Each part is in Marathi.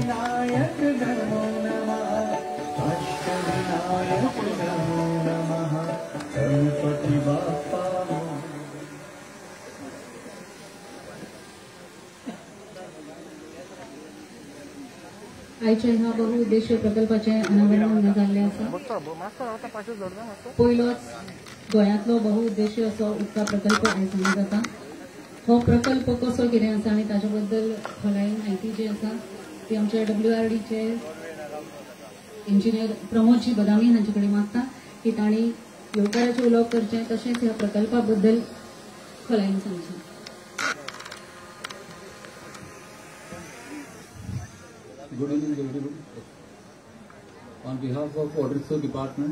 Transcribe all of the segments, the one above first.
अष्टविनायक नमो नमः अष्टविनायक नमो नमः गणपति बाप्पा आयच्या ह्या बहुउद्देशीय प्रकल्पाचे अनावरण जाल्ले आसा। पयलोच गोंयांतलो बहुउद्देशीय असो उदका प्रकल्प आयज हांगा जाता। हो प्रकल्प कसो कितें आसा आनी ताजे बद्दल खोलायेन म्हायती जी आसा ती आमचे WRDचे इंजिनियर प्रमोदजी बदामी हांचे कडेन मागता की तांणी येवकाराचें उलोवप करचें तशेंच ह्या प्रकल्पा बद्दल खोलायेन सांगचें। Good evening, everyone. On behalf of Water Resource Department,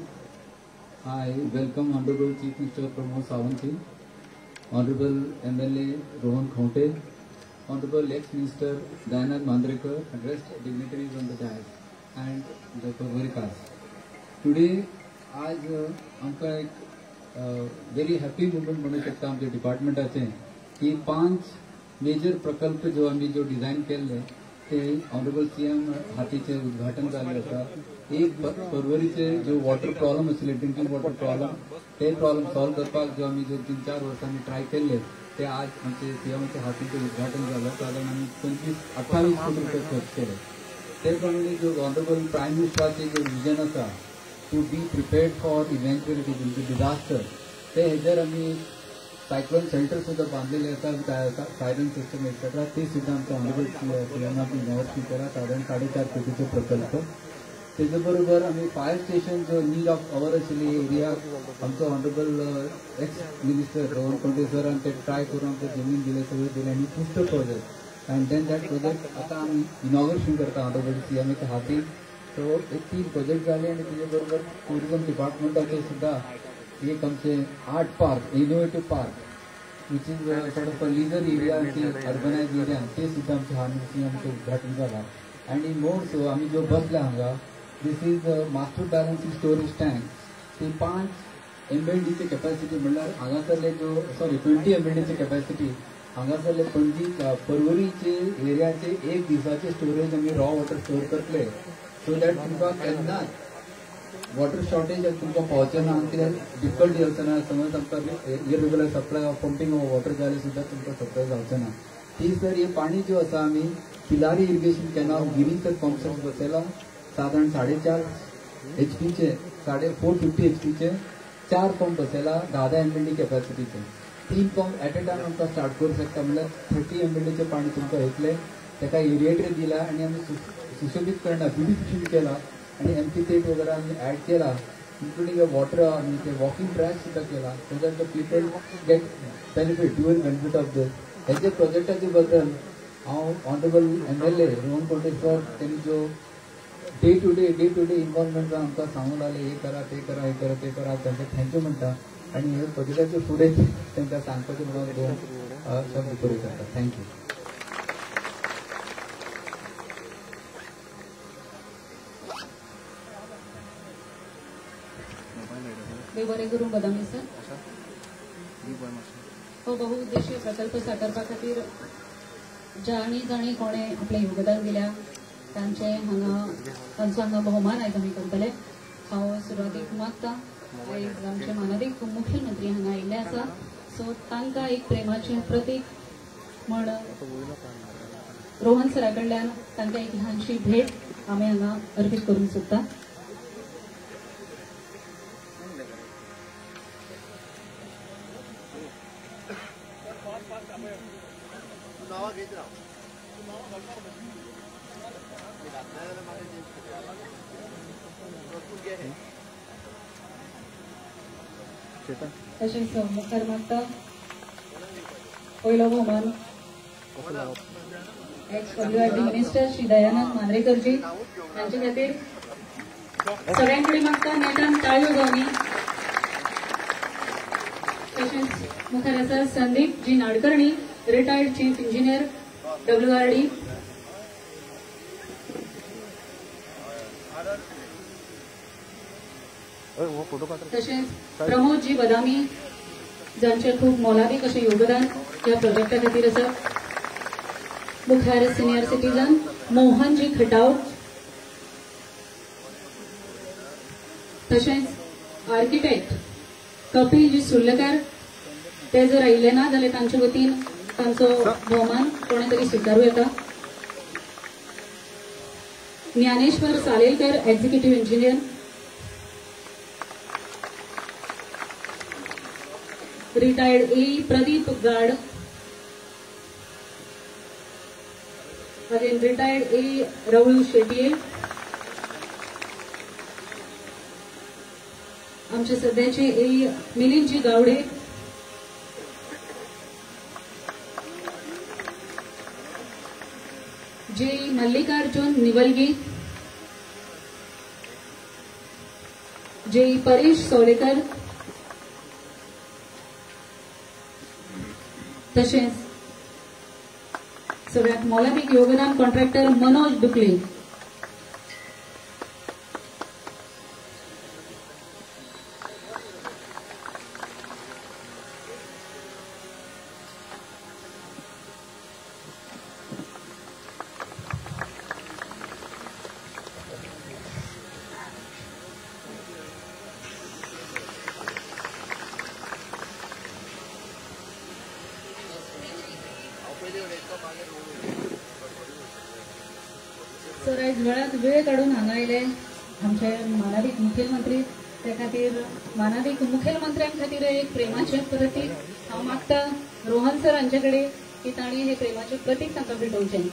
I welcome Honorable Chief Minister Pramod Sawanthi, Honorable MLA Rohan Khonte, Honorable ex-Minister Dayanand Mandrekar, and rest dignitaries on the dais, and the Pavarikas. Today, आज आमकां एक very happy moment म्हणू शकता आमच्या डिपार्टमेंटाचे की 5 मेजर प्रकल्प जो आम्ही जो डिझाईन केले ते ऑनरेबल CM हातीचे उद्घाटन झाले आसा। एक फरवरीचे जो वॉटर प्रॉब्लम आशिल्ले ड्रिंकिंग वॉटर प्रॉब्लम ते प्रॉब्लम सॉल्व करपाक जो आम्ही जो 3-4 वर्सांनी ट्राय केले ते आज आमचे CMचे हातीचे उद्घाटन झालं। साधारण आम्ही 28 कोटी रुपये खर्च केले। ते प्रमाणे जो ऑनरेबल प्राईम मिनिस्टराचे जो विजन आसा to be prepared for eventualities म्हणजे डिझास्टर ते हेजेर आम्ही सायक्लोन शेल्टर सुद्धा बांधलेले आसा, सायरन सिस्टम एक्सेट्रा ते सुद्धा आमच्या ऑनरेबल CMआमी इनॉव्हेट केला। साधारण 4.5 कोटीचो प्रकल्प। तेजे बरोबर आम्ही फायर स्टेशन जो नीड ऑफ अवर आशिल्ली एरिया आमचो honourable ex minister Rohan Khanwate सरान ते ट्राय करून आमकां जमीन दिले, सगळे दिले आनी पुस्ट project and then that project आतां आमी इनॉग्रेशन करता ऑनरेबल CMच्या हातीन। सो एक 3 प्रोजेक्ट जाले आनी तेजे बरोबर टुरिझम डिपार्टमेंटाचे सुद्धा एक आमचे art park innovative park which is sort of leisure area urbanise area ते सुद्धा आमच्या CMचे उद्घाटन झाला। आणि मोर सो आम्ही जो बसला हांगा this is master balancing storage tank ते 5 MLDचे कॅपॅसिटी म्हणल्यार हांगासरले जो 20 MLDचे कॅपॅसिटी हांगासरले पणजी पर्वरीचे एरियाचे एक दिसाचे स्टोरेज आम्ही रॉ वॉटर स्टोर करतले सो दॅट तुमकां केन्नाच वॉटर शॉर्टेज तुमकां पावचेना कित्याक डिफिकल्टी जावचेना। समज आमकां irregular supply of pumping of water जाल्यार सुद्धा तुमकां सप्लाय जावचेना। ती सर हे पाणी जो आसा आमी पिलारी इरिगेशन कॅनॉल गिरीकर पंप सेट बसयला। साधारण 4.5 HPचे 450 HPचे 4 पंप बसयला 10 MLD कॅपॅसिटीचे। 3 पंप ॲट अ टायम आमकां स्टार्ट करूं शकता म्हणल्यार 30 MLDचे पाणी तुमकां येतले। ताका एरिएटर दिला आनी आमी सुशोभीत करणार ब्युटिफिकेशन केला आणि MP3 वगैरे आम्ही ॲड केला इन्क्लुडिंग वॉटर आम्ही ते वॉकिंग ट्रॅक सुद्धा केला so that the people get benefit dual benefit of this. ह्याचे प्रोजेक्टाचे बद्दल हांव honourable MLA Rohan Khanwate sir त्यांनी जो डे टू डे इन्व्हॉल्वमेंट आमकां सांगून लागले हे करा ते करा हे करा ते करा तांकां थँक्यू म्हणटा आणि हे प्रोजेक्टाचे फुडें तांकां सांगपाचें म्हणून 2 शब्द करूं शकता। थँक्यू। बरे करून बदामी सर हो बहुउद्देशीय प्रकल्प साकारपा खातीर जाणी कोणे आपलें योगदान दिल्या तांचो हांगा भोवमान आयज आमी करतले। हांव सुरवातीक मागता आयज आमचे माननीय मुख्यमंत्री हांगा आयिल्ले आसा सो तांकां एक प्रेमाचें प्रतीक म्हण रोहन सरा कडल्यान तांकां एक ल्हानशी भेट आमी हांगा अर्पीत करूंक सोदता। तशेंच मुखार मागता पयलो भोवमान ex-WRD मिनिस्टर श्री दयानंद मांद्रेकरजी हांचे खातीर सगळ्यां कडेन मागता नेटान ताळयो जावनी। तशेंच मुखार आसा Sandeep ji Nadkarni retired chief engineer WRD। तशेंच प्रमोद जी बदामी जांचे खूब मोलादीक अशें योगदान ह्या प्रोजेक्टा खातीर आसा। मुखार सिनियर सिटीजन मोहनजी खटाव, तशेंच आर्किटेक्ट कपिलजी सुर्लकर, ते जर आयिल्ले ना जाल्यार तांचे वतीन तांचो भोवमान कोणे तरी स्विकारूं येता. Dnyaneshwar Salelkar, executive engineer. Retired uh Pradeep Gad. Again retired uh Rahul Shetye. आमचे सध्याचे ए मिलिंदजी गावडे. जे मल्लिकार्जुन निवलगी. जे परेश सोलेकर. तसेच सगळ्यात मोलादीक योगदान कॉन्ट्रॅक्टर मनोज दुकले. सर आयज वेळात वेळ काढून हांगा आयले आमचे मानादीक मुखेलमंत्री, त्या खातीर मानादीक मुखेलमंत्र्यां खातीर एक प्रेमाचें प्रतीक हांव मागता रोहन सर हांचे कडेन की तांणी हे प्रेमाचें प्रतीक तांकां भेटोवचें.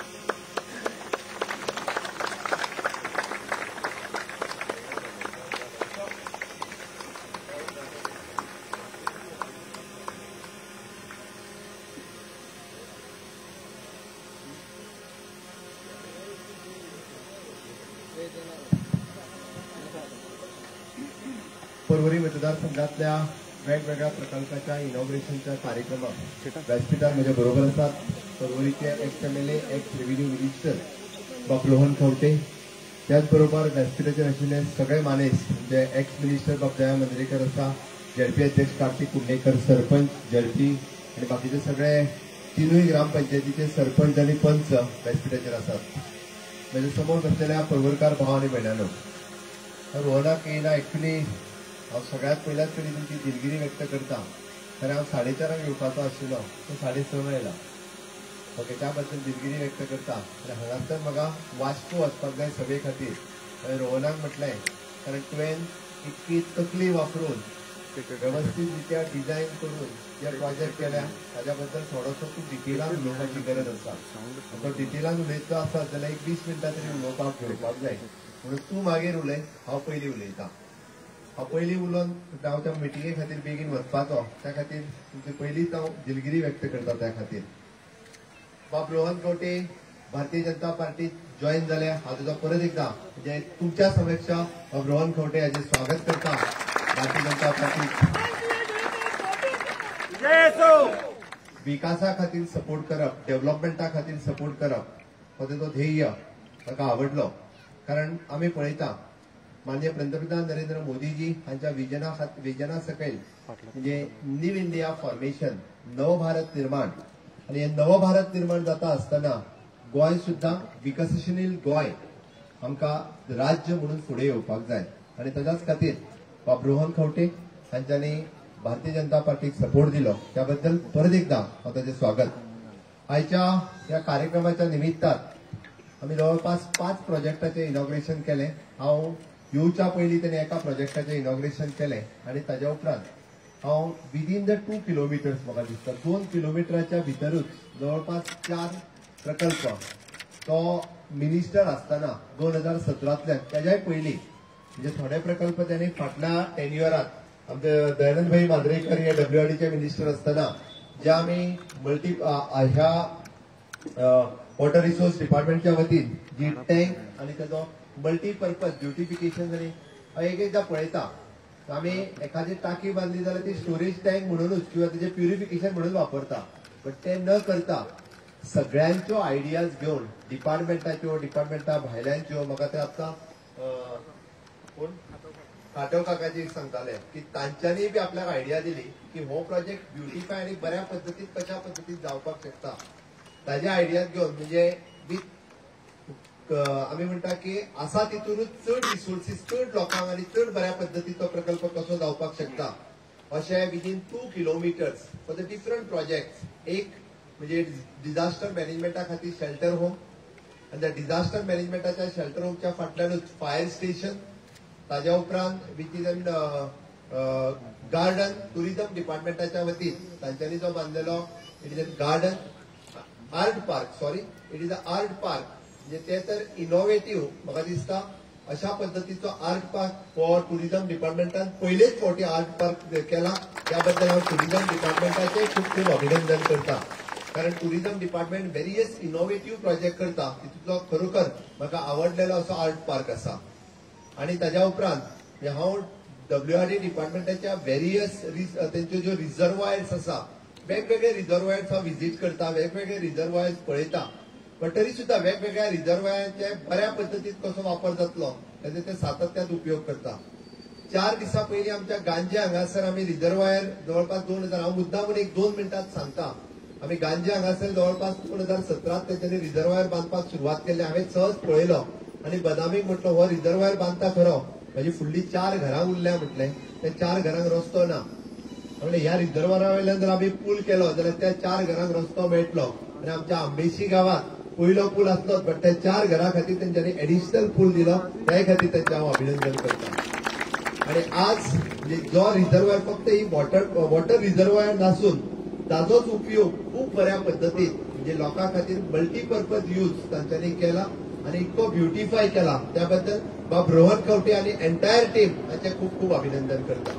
परवरी मतदारसंघातल्या वेगवेगळ्या प्रकल्पाच्या इनॉग्रेशनच्या कार्यक्रमात व्यासपीठार म्हज्या बरोबर आसात परवरीचे ex MLA, ex revenue minister बाब रोहन खंवटे. त्याचबरोबर व्यासपीठाचेर आशिल्ले सगळे मानेस म्हणजे एक्स मिनिस्टर बाब दया मंद्रेकर आसा, ZP अध्यक्ष कार्तिक कुंडेकर, सरपंच ZP आणि बाकीचे सगळे तिनूय ग्रामपंचायतीचे सरपंच आणि पंच व्यासपीठाचेर आसात. म्हज्या समोर बसलेल्या परवरकार भाव आणि भयणानो, रोहनाक येयला एक्चुली हांव सगळ्यात पयल्याच तरी तुमची दिलगिरी व्यक्त करता. खरें हांव 4:30 येवपाचो आशिल्लो, तो 6:30 येयला. ओके, त्या बद्दल दिलगिरी व्यक्त करता. आनी हांगासर म्हाका वास्को वचपाक जाय सभे खातीर. हांवें रोहनाक म्हटलें कारण तुवें इतकी तकली वापरून व्यवस्थीत रित्या डिझायन करून जे प्रोजेक्ट केल्या ताच्या बद्दल थोडोसो तूं डिटेलान उलोवपाची गरज आसा. तो डिटेलान उलयतलो आसत जाल्यार एक 20 मिनटां तरी उलोवपाक घेवपाक जाय. म्हणून तूं मागीर उलय, हांव पयलीं उलयतां. हांव पयलीं उलोवन हांव त्या मिटिंगे खातीर बेगीन वचपाचो, त्या खातीर तुमचे पयलींच हांव दिलगिरी व्यक्त करता. त्या खातीर बाब रोहन खंवटे भारतीय जनता पार्टीत जॉईन जाले. हांव तुजो परत एकदां म्हणजे तुमच्या समक्ष बाब रोहन खंवटे हाचें स्वागत करता. भारतीय जनता पार्टीत विकासा खातीर सपोर्ट करप, डेव्हलपमेंटा खातीर सपोर्ट करप हो तेजो ध्येय म्हाका आवडलो. कारण आमी पळयता माननीय पंतप्रधान नरेंद्र मोदीजी हांच्या विजना सकयल म्हणजे न्यू इंडिया फॉर्मेशन, नवभारत निर्माण. आणि हे नवभारत निर्माण जाता आसतना गोंय सुद्धा विकसनशील गोंय आमकां राज्य म्हणून फुडें येवपाक जाय. आणि ताच्याच खातीर बाब रोहन खंवटे हांच्यांनी भारतीय जनता पार्टीक सपोर्ट दिलो. त्याबद्दल परत एकदा हांव ताचें स्वागत. आयच्या ह्या कार्यक्रमाच्या निमित्तान आमी जवळपास 5 प्रोजेक्टाचें इनॉग्रेशन केलें. हांव येवच्या पयलीं ताणें एका प्रोजेक्टाचें इनॉग्रेशन केलें आणि ताच्या उपरांत हांव विदीन द 2 किलोमिटर्स म्हाका दिसता 2 किलोमिटराच्या भितरूच जवळपास 4 प्रकल्प तो मिनिस्टर आसतना 2017तल्यान त्याच्याय पयलीं म्हणजे थोडे प्रकल्प त्यांनी फाटल्या टेन्युअरात आमचे दयानंद भाई मांद्रेकर हे WRDचे मिनिस्टर आसतना जे आमी ह्या वॉटर रिसोर्स डिपार्टमेंटच्या वतीन जी टँक आणि त्याचो मल्टीपर्पज ब्युटिफिकेशन आणि एकदा पळयता आमी एखादी टाकी बांधली जाल्यार ती स्टोरेज टँक म्हणूनच किंवा त्याचे प्युरिफिकेशन म्हणून वापरता. बट ते न करता सगळ्यांच्यो आयडियाज घेवन डिपार्टमेंटा भायल्यांच्यो म्हाका ते आतां कोण खाटो काकाजी सांगताले की तांच्यांनी बी आपल्याक आयडिया दिली की हो प्रोजेक्ट ब्युटिफाय आणि बऱ्या पद्दतीन कशा पद्दतीन जावपाक शकता. ताजे आयडियाज घेवन म्हणजे विथ आम्ही म्हणटा की आसा तितूनच चड रिसोर्सीस चड लोकांक आनी चड बऱ्या पद्दतीचो प्रकल्प कसो जावपाक शकता अशें within 2 kilometres for the different project. एक म्हणजे डिझास्टर मॅनेजमेंटा खातीर शेल्टर होम आनी त्या डिझास्टर मॅनेजमेंटाच्या शेल्टर होमच्या फाटल्यानूच फायर स्टेशन, ताज्या उपरांत विथ गार्डन टुरिझम डिपार्टमेंटाच्या वतीन तांच्यांनी जो बांदलेलो it is a garden art park it is a art park. म्हणजे ते तर इनोव्हेटिव्ह म्हाका दिसता अशा पद्दतीचो आर्ट पार्क फॉर टुरिझम डिपार्टमेंटान पयलेच फावटी आर्ट पार्क केला. त्याबद्दल हांव टुरिझम डिपार्टमेंटाचे खूब खूब अभिनंदन करता. कारण tourism department various innovative project करता तितूंतलो खरोखर म्हाका आवडलेलो असो आर्ट पार्क आसा. आणि ताज्या उपरांत हांव WRD डिपार्टमेंटाच्या व्हेरियस तेंच्यो ज्यो रिजर्वायर्स आसा वेगवेगळे रिजर्वायर्स हांव व्हिजीट करता, वेगवेगळे रिजर्वायर्स पळयता. पण तरी सुद्धा वेगवेगळ्या रिजर्वायरांचे बऱ्या पद्दतीन कसो वापर जातलो ताचे ते सातत्यान उपयोग करता. 4 दिसां पयलीं आमच्या गांजे हांगासर आमी रिजर्वायर जवळपास 2000 हांव मुद्दामून 1-2 मिनटांत सांगता. आमी गांजे हांगासर जवळपास 2017 तेंच्यांनी रिजर्वायर बांदपाक सुरवात केल्ली. हांवें सहज पळयलो आनी बदामीक म्हटलो हो रिजर्वायर बांदता खरो, म्हजी फुडली 4 घरां उरल्या म्हटलें. त्या 4 घरांक रस्तो ना. म्हणजे ह्या रिजर्वायरा वयल्यान जर आमी पूल केलो जाल्यार त्या 4 घरांक रस्तो मेळटलो. आनी आमच्या आंबेशी गांवांत पयलो पूल आसलो बट त्या 4 घरां खातीर तेंच्यांनी एडिशनल पूल दिलो. त्या खातीर तेंचें हांव अभिनंदन करता. आणि आज म्हणजे जो रिजर्वायर फक्त ही वॉटर रिजर्वायर नासून ताजोच उपयोग खूप बऱ्या पद्दतीन म्हणजे लोकां खातीर मल्टीपर्पज यूज तांच्यांनी केला आणि इतको ब्युटिफाय केला. त्याबद्दल बाब रोहन खंवटे आणि एंटायर टीम हांचे खूप खूप अभिनंदन करता.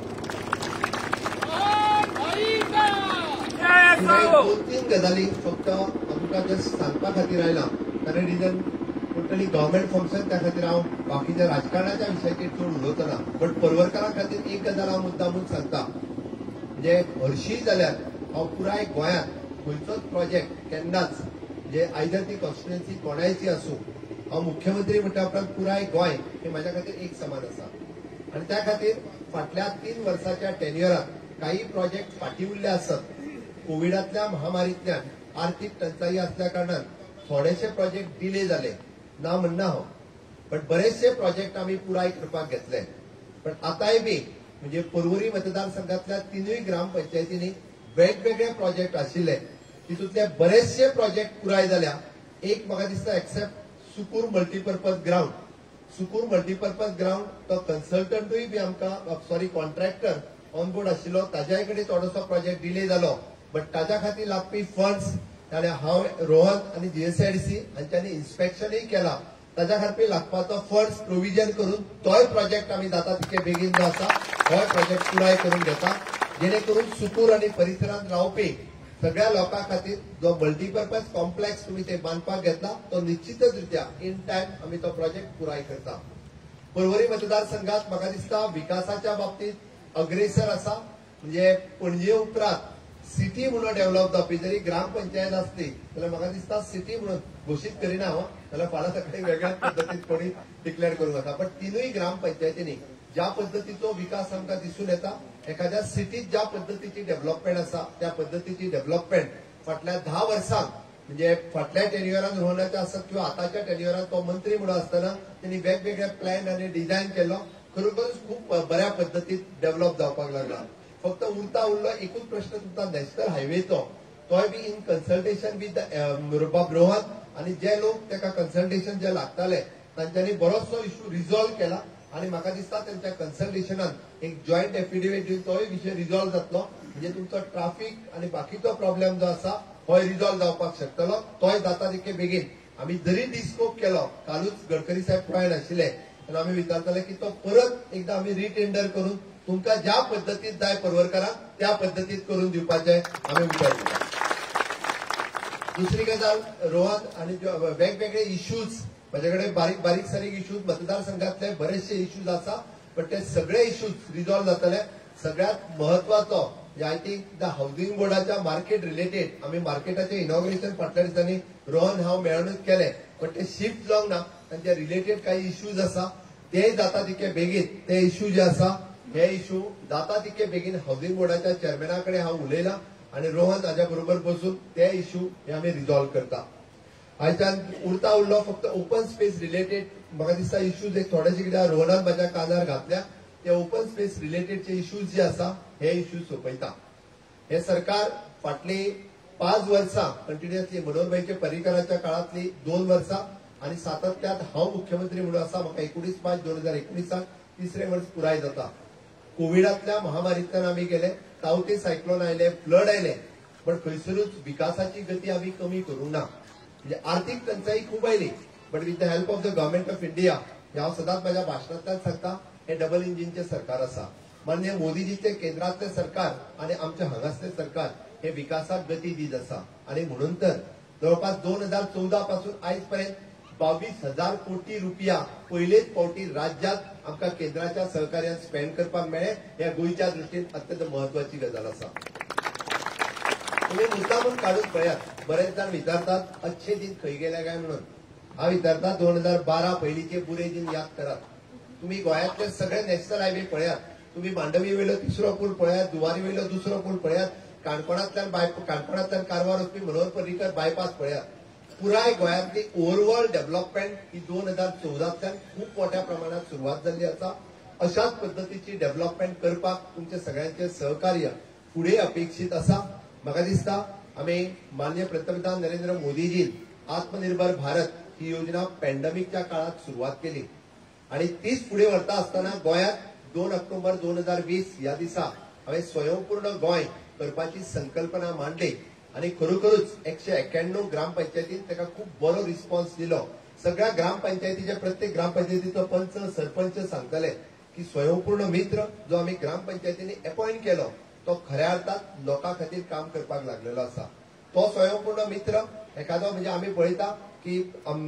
2-3 गजाली फक्त आमकां जस्ट सांगपा खातीर आयला. कारण रिजन टोटली गव्हर्मेंट फंक्शन त्या खातीर हांव बाकीच्या राजकारणाच्या विशयाचेर चड उलोवचो ना. बट परवरकारां खातीर एक गजाल हांव मुद्दामून सांगता. म्हणजे हरशीं जाल्यार हांव पुराय गोंयांत खंयचोच प्रोजेक्ट केन्नाच म्हणजे आयदर ती कॉन्स्टिट्युएन्सी कोणायची आसूं हांव मुख्यमंत्री म्हणटा उपरांत पुराय गोंय हे म्हाज्या खातीर एक समान आसा. आनी त्या खातीर फाटल्या 3 वर्साच्या टेन्युअरांत काही प्रोजेक्ट फाटीं उरले आसत. कोविडांतल्या महामारींतल्यान आर्थीक टंचाई आसल्या कारणान थोडेशे प्रोजेक्ट डिले जाले ना म्हणना हांव. बट बरेचशे प्रोजेक्ट आमी पुराय करपाक घेतले. पण आतांय बी म्हणजे पर्वरी मतदारसंघातल्या 3 ग्रामपंचायतींनी वेगवेगळे प्रोजेक्ट आशिल्ले. तितूंतले बरेचशे प्रोजेक्ट पुराय जाल्या. एक म्हाका दिसता एक्सेप्ट सुकूर मल्टीपर्पज ग्राउंड तो कन्सल्टंटूय बी आमकां कॉन्ट्रॅक्टर ऑन बोर्ड आशिल्लो ताज्याय कडेन थोडोसो प्रोजेक्ट डिले जालो. बट ताज्या खातीर लागपी फंड्स जाल्यार हांव रोहन आनी GSIDC हांच्यांनी इन्स्पेक्शनूय केला. ताज्या खातीर लागपाचो फंड्स प्रोविजन करून तोय प्रोजेक्ट आमी जाता तितके बेगीन जो आसा हो प्रोजेक्ट पुराय करून घेता. जेणे करून सुकूर आनी परिसरांत रावपी सगळ्या लोकां खातीर जो मल्टीपर्पज कॉम्प्लेक्स तुम्ही ते बांदपाक घेतला तो निश्चितच रित्या इन टायम आमी तो प्रोजेक्ट पुराय करता. पर्वरी मतदारसंघात म्हाका दिसता विकासाच्या बाबतीत अग्रेसर आसा. म्हणजे पणजे उपरांत सिटी म्हणून डेव्हलप जावपी जरी ग्रामपंचायत आसली जाल्यार म्हाका दिसता सिटी म्हणून घोशीत करिना हांव जाल्यार फाल्यां सकाळी वेगळ्याच पद्दतीन कोणी डिक्लेअर करूंक जाता. बट 3 ग्रामपंचायतींनी ज्या पद्दतीचो विकास आमकां दिसून येता एखाद्या सिटीत ज्या पद्दतीची डेव्हलपमेंट आसा त्या पद्दतीची डेव्हलपमेंट फाटल्या 10 वर्सांत म्हणजे फाटल्या टेन्युअरान रोहनाचे आसत किंवा आताच्या टेन्युअरान तो मंत्री म्हणून आसतना त्यांनी वेगवेगळे प्लॅन आनी डिझायन केलो. खरोखरच खूप बऱ्या पद्दतीन डेव्हलप जावपाक लागला. फक्त उरलो एकूच प्रश्न तुमचा नॅशनल हायवेचो तोय बी इन कन्सल्टेशन विथ बाब रोहन आणि जे लोक ताका कन्सल्टेशन जे लागताले तांच्यांनी बरोचसो इश्यू रिझॉल्व केला. आणि म्हाका दिसता त्यांच्या कन्सल्टेशनान एक जॉईंट एफिडेविट दिवन तोय विशय रिझॉल्व जातलो. म्हणजे तुमचो ट्राफिक आणि बाकीचो प्रॉब्लेम जो आसा हो रिझॉल्व जावपाक शकतलो. तोय जाता तितके बेगीन आमी जरी डिस्कोप केलो कालूच गडकरी साहेब पळयन आशिल्ले आनी आमी विचारताले की तो परत एकदा आमी रिटेंडर करून तुमकां ज्या पद्दतीन जाय पर्वरकारांक त्या पद्दतीन करून दिवपाचे आमी विचार केला. दुसरी गजाल रोहन आणि वेगवेगळे इश्यूज माझ्या कडेन बारीक बारीक सारीक इश्यूज मतदारसंघातले बरेचशे इश्यूज आसा. पण ते सगळे इश्यूज रिझॉल्व जातले. सगळ्यात महत्वाचो आय थिंक द हाऊसिंग बोर्डाच्या मार्केट रिलेटेड आम्ही मार्केटाचे इनॉग्रेशन फाटल्या दिसांनी रोहन हांव मेळूनच केले. पण ते शिफ्ट जावंक ना आनी ते रिलेटेड काही इश्यूज आसा ते जाता तितके बेगीन ते इश्यू जे आसा हे इश्यू जाता तितके बेगीन हाऊसिंग बोर्डाच्या चेअरमॅना कडेन हांव उलयला आणि रोहन ताज्या बरोबर बसून ते इश्यू हे आम्ही रिझॉल्व करता. आयच्यान उरता उरलो फक्त ओपन स्पेस रिलेटेड म्हाका दिसता इश्यूज एक थोडेशे कितें रोहनान म्हाज्या कानार घातल्या ते ओपन स्पेस रिलेटेडचे इश्यूज जे आसा हे इश्यूज सोंपयता. हे सरकार फाटली 5 वर्सां कंटिन्युअसली मनोहर भाईचे पर्रीकराच्या काळातली 2 वर्सां आणि सातत्यात हांव मुख्यमंत्री म्हणून आसा. म्हाका 19/5/2019 तिसरे वर्स पुराय जाता. कोविडांतल्या महामारींतल्यान आमी गेले, तावते सायक्लोन आयले, फ्लड आयले, पण खंयसरूच विकासाची गती आमी कमी करूंक ना. म्हणजे आर्थीक टंचाई खूब आयली, but with the help of the government of India हांव सदांच म्हाज्या भाशणांतल्यान सांगता हे डबल इंजिनचे सरकार आसा. माननीय मोदीजीचे केंद्रातले सरकार आणि आमचे हांगासले सरकार हे विकासाक गती दीत आसा. आणि म्हणून तर जवळपास 2014 पासून आयज पर्यंत 22,000 कोटी रुपया पहिलेच फावटी राज्यात आमकां केंद्राच्या सहकार्यान स्पेंड करपाक मेळ्ळे. ह्या गोंयच्या दृश्टीन अत्यंत महत्वाची गजाल आसा. तुम्ही मुद्दामून काढून पळयात. बरेच जाण विचारतात अच्छे दिन खंय गेले काय म्हणून. हांव विचारता 2012 पयलींचे बुरे दिन याद करात. तुम्ही गोंयांतले सगळे नॅशनल हायवे पळयात. तुम्ही मांडवी वयलो तिसरो पूल पळयात, जुवारी वयलो दुसरो पूल पळयात, काणकोणांतल्यान कारवार वचपी मनोहर पर्रीकर बायपास पळयात. पुराय गोंयांतली ओव्हरऑल डेव्हलपमेंट ही 2014तल्यान खूप मोठ्या प्रमाणात सुरवात जाल्ली आसा. अशाच पद्धतीची डेव्हलपमेंट करपाक तुमचे सगळ्यांचे सहकार्य फुडें अपेक्षीत आसा. म्हाका दिसता आमी माननीय पंतप्रधान नरेंद्र मोदीजीन आत्मनिर्भर भारत ही योजना पॅन्डेमिकच्या काळात सुरुवात केली आणि तीच फुडें व्हरता आसतना गोंयांत 2 ऑक्टोबर 2020 ह्या दिसा हांवें स्वयंपूर्ण गोंय करपाची संकल्पना मांडली आणि खरोखरूच 191 ग्रामपंचायतीन ताका खूप बरो रिस्पॉन्स दिलो. सगळ्या ग्रामपंचायतीच्या प्रत्येक ग्रामपंचायतीचो पंच सरपंच सांगताले की स्वयंपूर्ण मित्र जो आम्ही ग्रामपंचायतींनी अपॉइंट केलो तो खऱ्या अर्थात लोकां खातीर काम करपाक लागलेलो आसा. तो स्वयंपूर्ण मित्र एखादो म्हणजे आम्ही पळयता की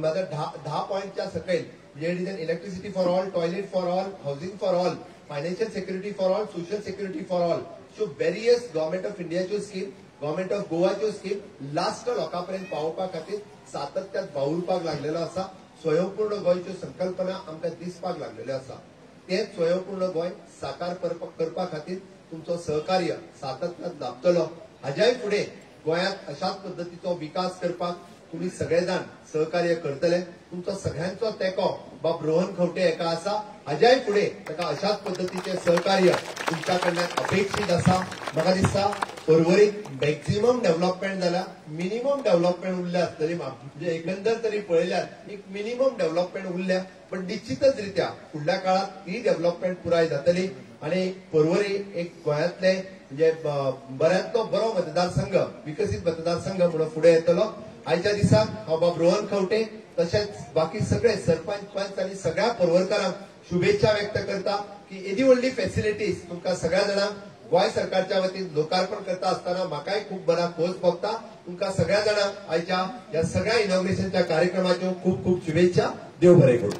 10 पॉइंटच्या सकयल म्हणजे electricity for all, toilet for all, housing for all, financial security for all, social security for all, so various government of इंडियाच्यो स्कीम, गव्हर्नमेंट ऑफ गोवाच्यो स्कीम लास्ट लोकांपर्यंत पावोवपा खातीर सातत्यात वावुरपाक लागलेलो आसा. स्वयंपूर्ण गोंयच्यो संकल्पना आमकां दिसपाक लागलेल्यो आसा. तेच स्वयंपूर्ण गोंय साकार करपा खातीर तुमचो सहकार्य सातत्यात लाभतलो. हाज्याय फुडें गोंयांत अशाच पद्धतीचो विकास करपाक तुम्ही सगळेजाण सहकार्य करतले. तुमचो सगळ्यांचो तेंको बाब रोहन खंवटे हेका आसा. हाज्याय फुडें ताका अशाच पद्धतीचे सहकार्य तुमच्या कडल्यान अपेक्षीत आसा. म्हाका दिसता पर्वरीत मॅक्झिमम डेव्हलपमेंट जाल्या, मिनिमम डेव्हलपमेंट उरल्या आसतली. म्हणजे एकंदर तरी पळयल्यार एक मिनिमम डेव्हलपमेंट उरल्या, पण निश्चितच रित्या फुडल्या काळात ही डेव्हलपमेंट पुराय जातली आणि पर्वरी एक गोंयांतले म्हणजे बऱ्यांतलो बरो मतदारसंघ, विकसीत मतदारसंघ म्हणून फुडें येतलो. आयच्या दिसाक हांव बाब रोहन खंवटे तशेंच बाकी सगळे सरपंच पंच आनी सगळ्या पर्वरकारांक शुभेच्छा व्यक्त करता की एदी व्हडली फॅसिलिटीज तुमकां सगळ्या जाणांक गोंय सरकारच्या वतीन लोकार्पण करता आसतना म्हाकाय खूप बरा खोस भोगता. तुमकां सगळ्या जाणांक आयच्या ह्या सगळ्या इनॉग्रेशनच्या कार्यक्रमाच्यो खूप खूप शुभेच्छा. देव बरें करूं.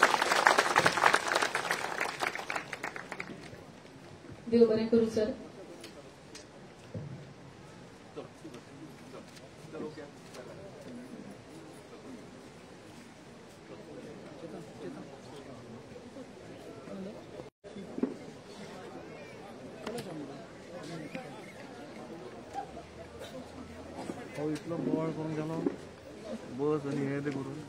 देव बरें करूं सर. इतलो बोवाळ करून गेलो बस आणि हे ते करून.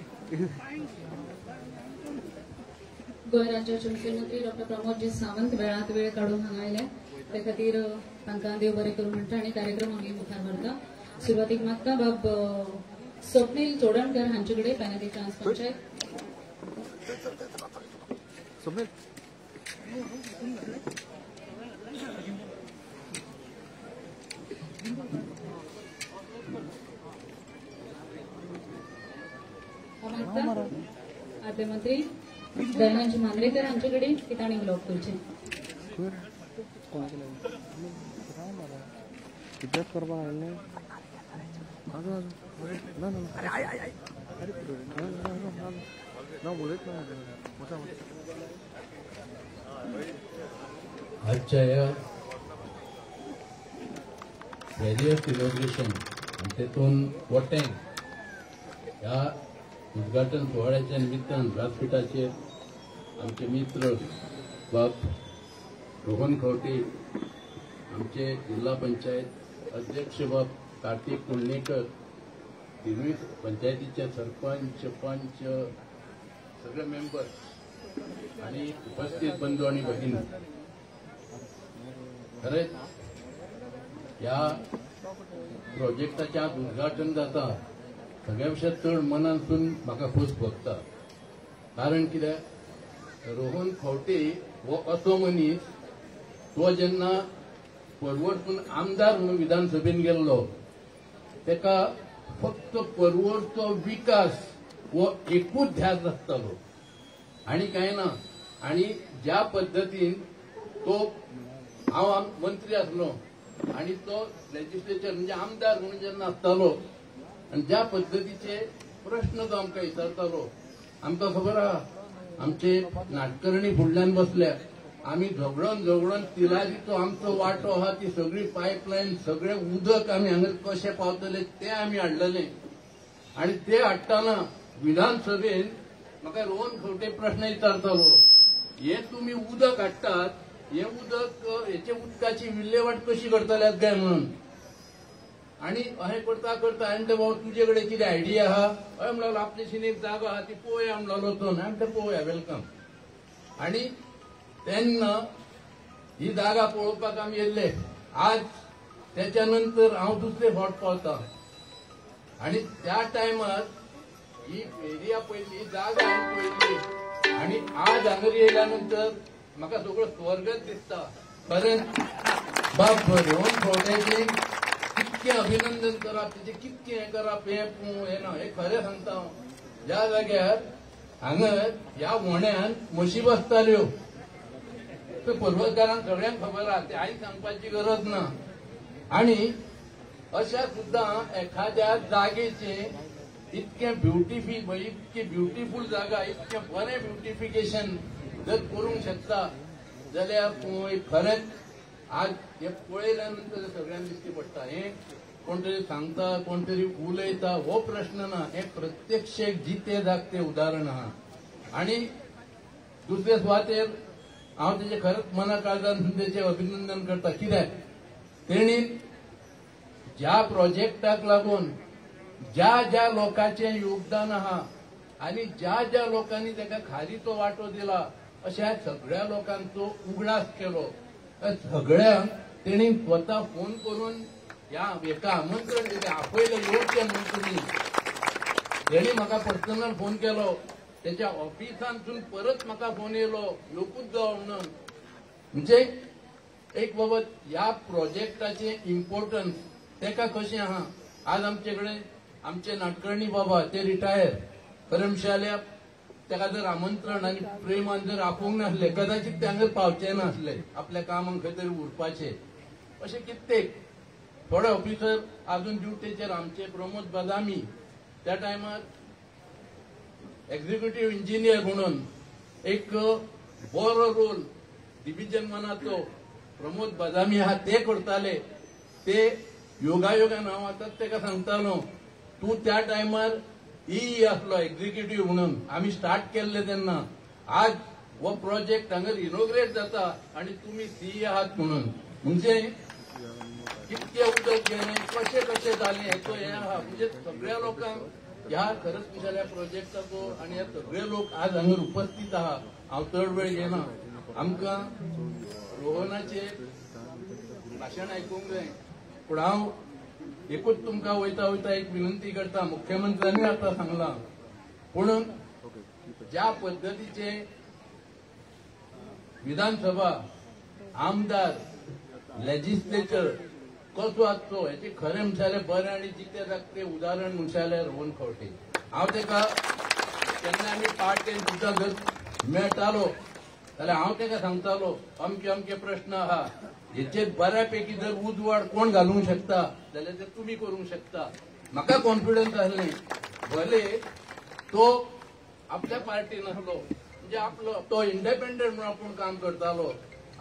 गोंय राज्याचे मुख्यमंत्री डॉ प्रमोदजी सावंत वेळात वेळ काढून हांगा आयले. ते खातीर तांकां देव बरें करूं म्हणटा आनी कार्यक्रम आमी मुखार व्हरता. सुरवातीक मागता बाब स्वप्नील चोडणकर हांचे कडेन पॅनली ट्रान्स पंचायत. आदले मंत्री दयानंद मांद्रेकर हांचे कडेन की तांणी उलोवप करचें. कितें करपाक हाडलें ना उलयत ना. आजच्या या रॅली ऑफ इनॉग्रेशन आणि तेतून वटें ह्या उद्घाटन सोहळ्याच्या निमित्तान व्यासपीठाचेर आमचे मित्र बाब रोहन खंवटे, आमचे जिल्हा पंचायत अध्यक्ष बाब कार्तिक कुंडलेकर तिनूय पंचायतीचे सरपंच पंच सगळे मेंबर आणि उपस्थित बंधू आणि भगिनी, खरेंच ह्या प्रोजेक्टाचें आज उद्घाटन जाता सगळ्या पेक्षा चड मनांतसून म्हाका खोस भोगता. कारण कित्याक रोहन खंवटे हो असो मनीस, तो जेन्ना परवरसून आमदार म्हणून विधानसभेन गेल्लो तेका फक्त परवरचो विकास हो एकूच ध्यास आसतालो आनी कांय ना. आनी ज्या पद्दतीन तो हांव मंत्री आसलो आनी तो लेजिस्लेचर म्हणजे आमदार म्हणून जेन्ना आसतालो आनी ज्या पद्दतीचे प्रश्न तो आमकां विचारतालो, आमकां खबर आहा आमचे नाटकर्णी फुडल्यान बसल्या, आमी झगडून तिलारीचो आमचो वांटो आहा ती सगळी पायपलायन सगळे उदक आमी हांगा कशें पावतले ते आमी हाडलेले. आनी ते हाडटाना विधानसभेन म्हाका रोहन खंवटे प्रश्न विचारतालो, हे तुमी उदक हाडटात, हे उदक हेचे उदकाची विल्हेवाट कशी करतल्यात काय म्हणून. आनी अशें करता करता हांवें ते बाबा तुजे कडेन कितें आयडिया आहा? हय म्हणलो आपले शिन एक जागो आहा ती पळोवया म्हणलो तो. हांवें तें पळोवया वेलकम. आनी तेन्ना ही जागा पळोवपाक आमी येयल्ले. आज त्याच्या नंतर हांव दुसरे फावट पावता आनी त्या टायमार ही एरिया पयली जागा हांवें पळयली आनी आज हांगा येयल्या नंतर म्हाका सगळो स्वर्गच दिसता. खरेंच बाब रोहन खंवटेचें कितकें अभिनंदन करप, तेजें कितकें हें करप हें ना, हें खरें सांगता हांव. ज्या जाग्यार हांगा ह्या फोंड्यान म्हशी बसताल्यो पर्वतकारांक सगळ्यांक खबर आहा, ते हांवें सांगपाची गरज ना. आनी अशा सुद्दां एखाद्या जागेचें इतकें ब्युटिफूल जागा, इतकें बरें ब्युटिफिकेशन जर करूंक शकता जाल्यार खरेंच आज हे पळयल्या नंतर सगळ्यांक दिश्टी पडटा. हें कोण तरी सांगता, कोण तरी उलयता हो प्रश्न ना, हें प्रत्यक्ष एक जिते जागते उदाहरण आहा. आनी दुसरे सुवातेर हांव तेजे खरेंच मना काळजान तेचें अभिनंदन करता. कित्याक तेणी ज्या प्रोजेक्टाक लागून ज्या ज्या लोकांचें योगदान आहा आनी ज्या ज्या लोकांनी ताका खारीचो वांटो दिला अशा सगळ्या लोकांचो उगडास केलो. सगळ्यांक तेणी स्वता फोन करून ह्या हेका आमंत्रण दिलें, आपयलें येवचें म्हणून तुमी. तेणी म्हाका पर्सनल फोन केलो, त्याच्या ऑफिसांतून परत म्हाका फोन येयलो येवकूच जावो म्हणून. म्हणजे एक बाबत ह्या प्रोजेक्टाचे इम्पॉर्टन्स तेका कशें आहा. आज आमचे कडेन आमचे नाटकर्णी बाबा ते रिटायर, परमशाल्या ताका जर आमंत्रण आनी प्रेमान जर आपोवंक नासले कदाचित ते हांगा पावचे नासले, आपल्या कामाक खंय तरी उरपाचे. अशें कित्येक थोडे ऑफिसर अजून ड्युटीचेर आमचे प्रमोद बदामी त्या टायमार एक्झिक्युटिव्ह इंजिनियर म्हणून एक बरो रोल डिव्हिजन मनाचो प्रमोद बदामी आहा ते करताले. ते योगायोगान हांव आतांच ताका सांगतालो, तूं त्या टायमार आसलो एक्झिक्युटिव्ह म्हणून आमी स्टार्ट केल्ले तेन्ना. आज हो प्रोजेक्ट हांगा इनॉग्रेट जाता आनी तुमी सीई आहात म्हणून. म्हणजे कितके उदक गेलें, कशें कशें जालें हेचो हें आहा. म्हणजे सगळ्या लोकांक ह्या खरंच विचारल्या प्रोजेक्टाचो आनी हे सगळे लोक आज हांगा उपस्थित आहा. हांव चड वेळ घेना. आमकां रोहनाचे भाशण आयकूंक जाय, पूण हांव एकूच तुमकां वयता एक विनंती करता. मुख्यमंत्र्यांनी आतां सांगलां, पूण ज्या पद्दतीचे विधानसभा आमदार लेजिस्लेचर कसो आसचो हेचे खरें म्हणशाले बरें आनी जिते जागते उदाहरण म्हणशाले रोहन खंवटे. हांव ताका केन्ना आमी पार्ट टायम सुद्दां जर मेळटालो जाल्यार हांव ताका सांगतालो अमके अमके प्रश्न आहा, हेचेर बऱ्यापैकी जर उजवाड कोण घालूंक शकता जाल्यार ते तुमी करूंक शकता. म्हाका कॉन्फिडन्स आसलें. भले तो आपल्या पार्टीन आसलो, म्हणजे आपलो तो इंडिपेंडंट म्हणून आपूण काम करतालो.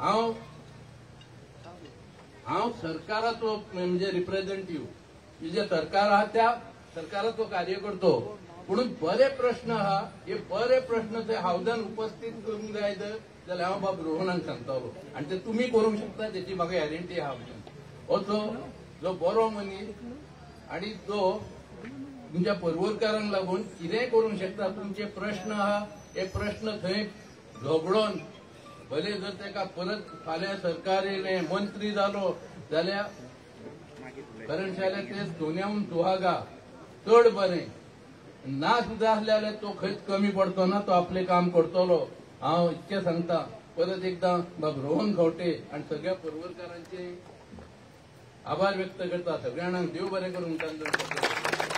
हांव सरकाराचो म्हणजे रिप्रेझेंटेटिव्ह, म्हणजे सरकार आहा त्या सरकाराचो कार्यकर्तो. म्हणून बरे प्रश्न आहा, हे बरे प्रश्न ते हावजान उपस्थित करूंक जाय जाल्यार हांव बाब रोहनाक सांगतालो आनी ते तुमी करूंक शकता तेची म्हाका गॅरंटी आहा. असो जो बरो मनीस आनी जो तुमच्या परवरकारांक लागून कितेंय करूंक शकता. तुमचे प्रश्न आहा हे प्रश्न थंय झगडोन भले जर तेका परत फाल्यां सरकार येयलें मंत्री जालो जाल्यार कारण जाल्यार ते दोन्याहून सुहागा चड बरें ना सुद्धा आसल्यार तो खंयच कमी पडचो ना. तो आपले काम करतलो. हांव इतकें सांगता. परत एकदां बाब रोहन खंवटे आनी सगळ्या परवरकारांचे आभार व्यक्त करता. सगळ्या जाणांक देव बरें करूं म्हणटा.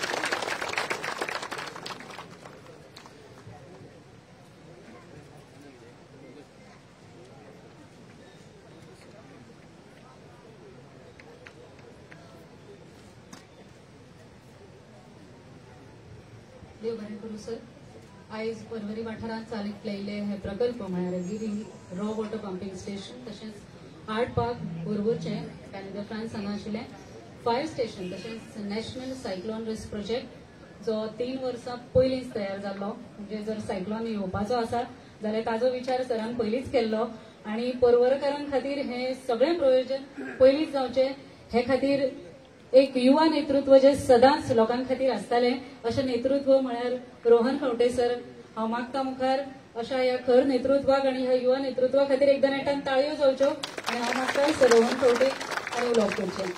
देव बरें करूं सर. आयज परवरी वाठारांत चालीक लायिल्ले हे प्रकल्प म्हळ्यार Giri raw water pumping station तशेंच आर्ट पार्क परवरचे कॅनेडा फ्रांस हांगा आशिल्ले फायर स्टेशन तशेंच नॅशनल सायक्लोन रिस्क प्रोजेक्ट जो 3 वर्सां पयलींच तयार जाल्लो. म्हणजे जर सायक्लोन येवपाचो आसा जाल्यार ताजो विचार सरान पयलींच केल्लो आनी परवरकारां खातीर हे सगळें प्रयोजन पयलींच जावचें हे खातीर एक युवा नेतृत्व जे सदांच लोकां खातीर आसतालें अशें नेतृत्व म्हळ्यार रोहन खंवटे सर. हांव मागता मुखार अशा ह्या खर नेतृत्वाक आनी ह्या युवा नेतृत्वा खातीर एकदां नेटान ताळयो जावच्यो आनी हांव मागता सर रोहन खंवटे आनी उलोवप करचें.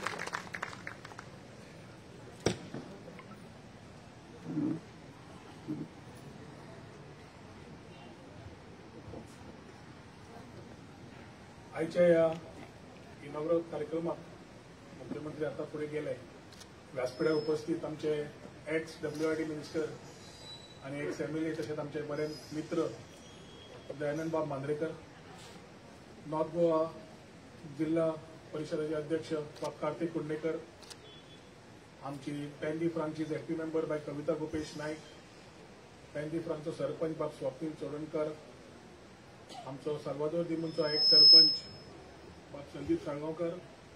आयच्या ह्या इनॉग्रल कार्यक्रमात मुख्यमंत्री आता पुढे गेले. व्यासपीठार उपस्थित आमचे एक्स WRD मिनिस्टर आणि एक्स MLA तसेच आमचे बरे मित्र दयानंद बाब मांद्रेकर, नॉर्थ गोवा जिल्हा परिषदेचे अध्यक्ष बाब कार्तिक कुंडेकर, आमची पेंदी फ्रांकची एक्टिव्ह मेंबर बाय कविता गोपेश नाईक, पेंदी फ्रांकचो सरपंच बाब स्वप्नील चोडणकर, आमचो साल्वादोर दिमुनचो एक्स सरपंच बाब संदीप साळगांवकर,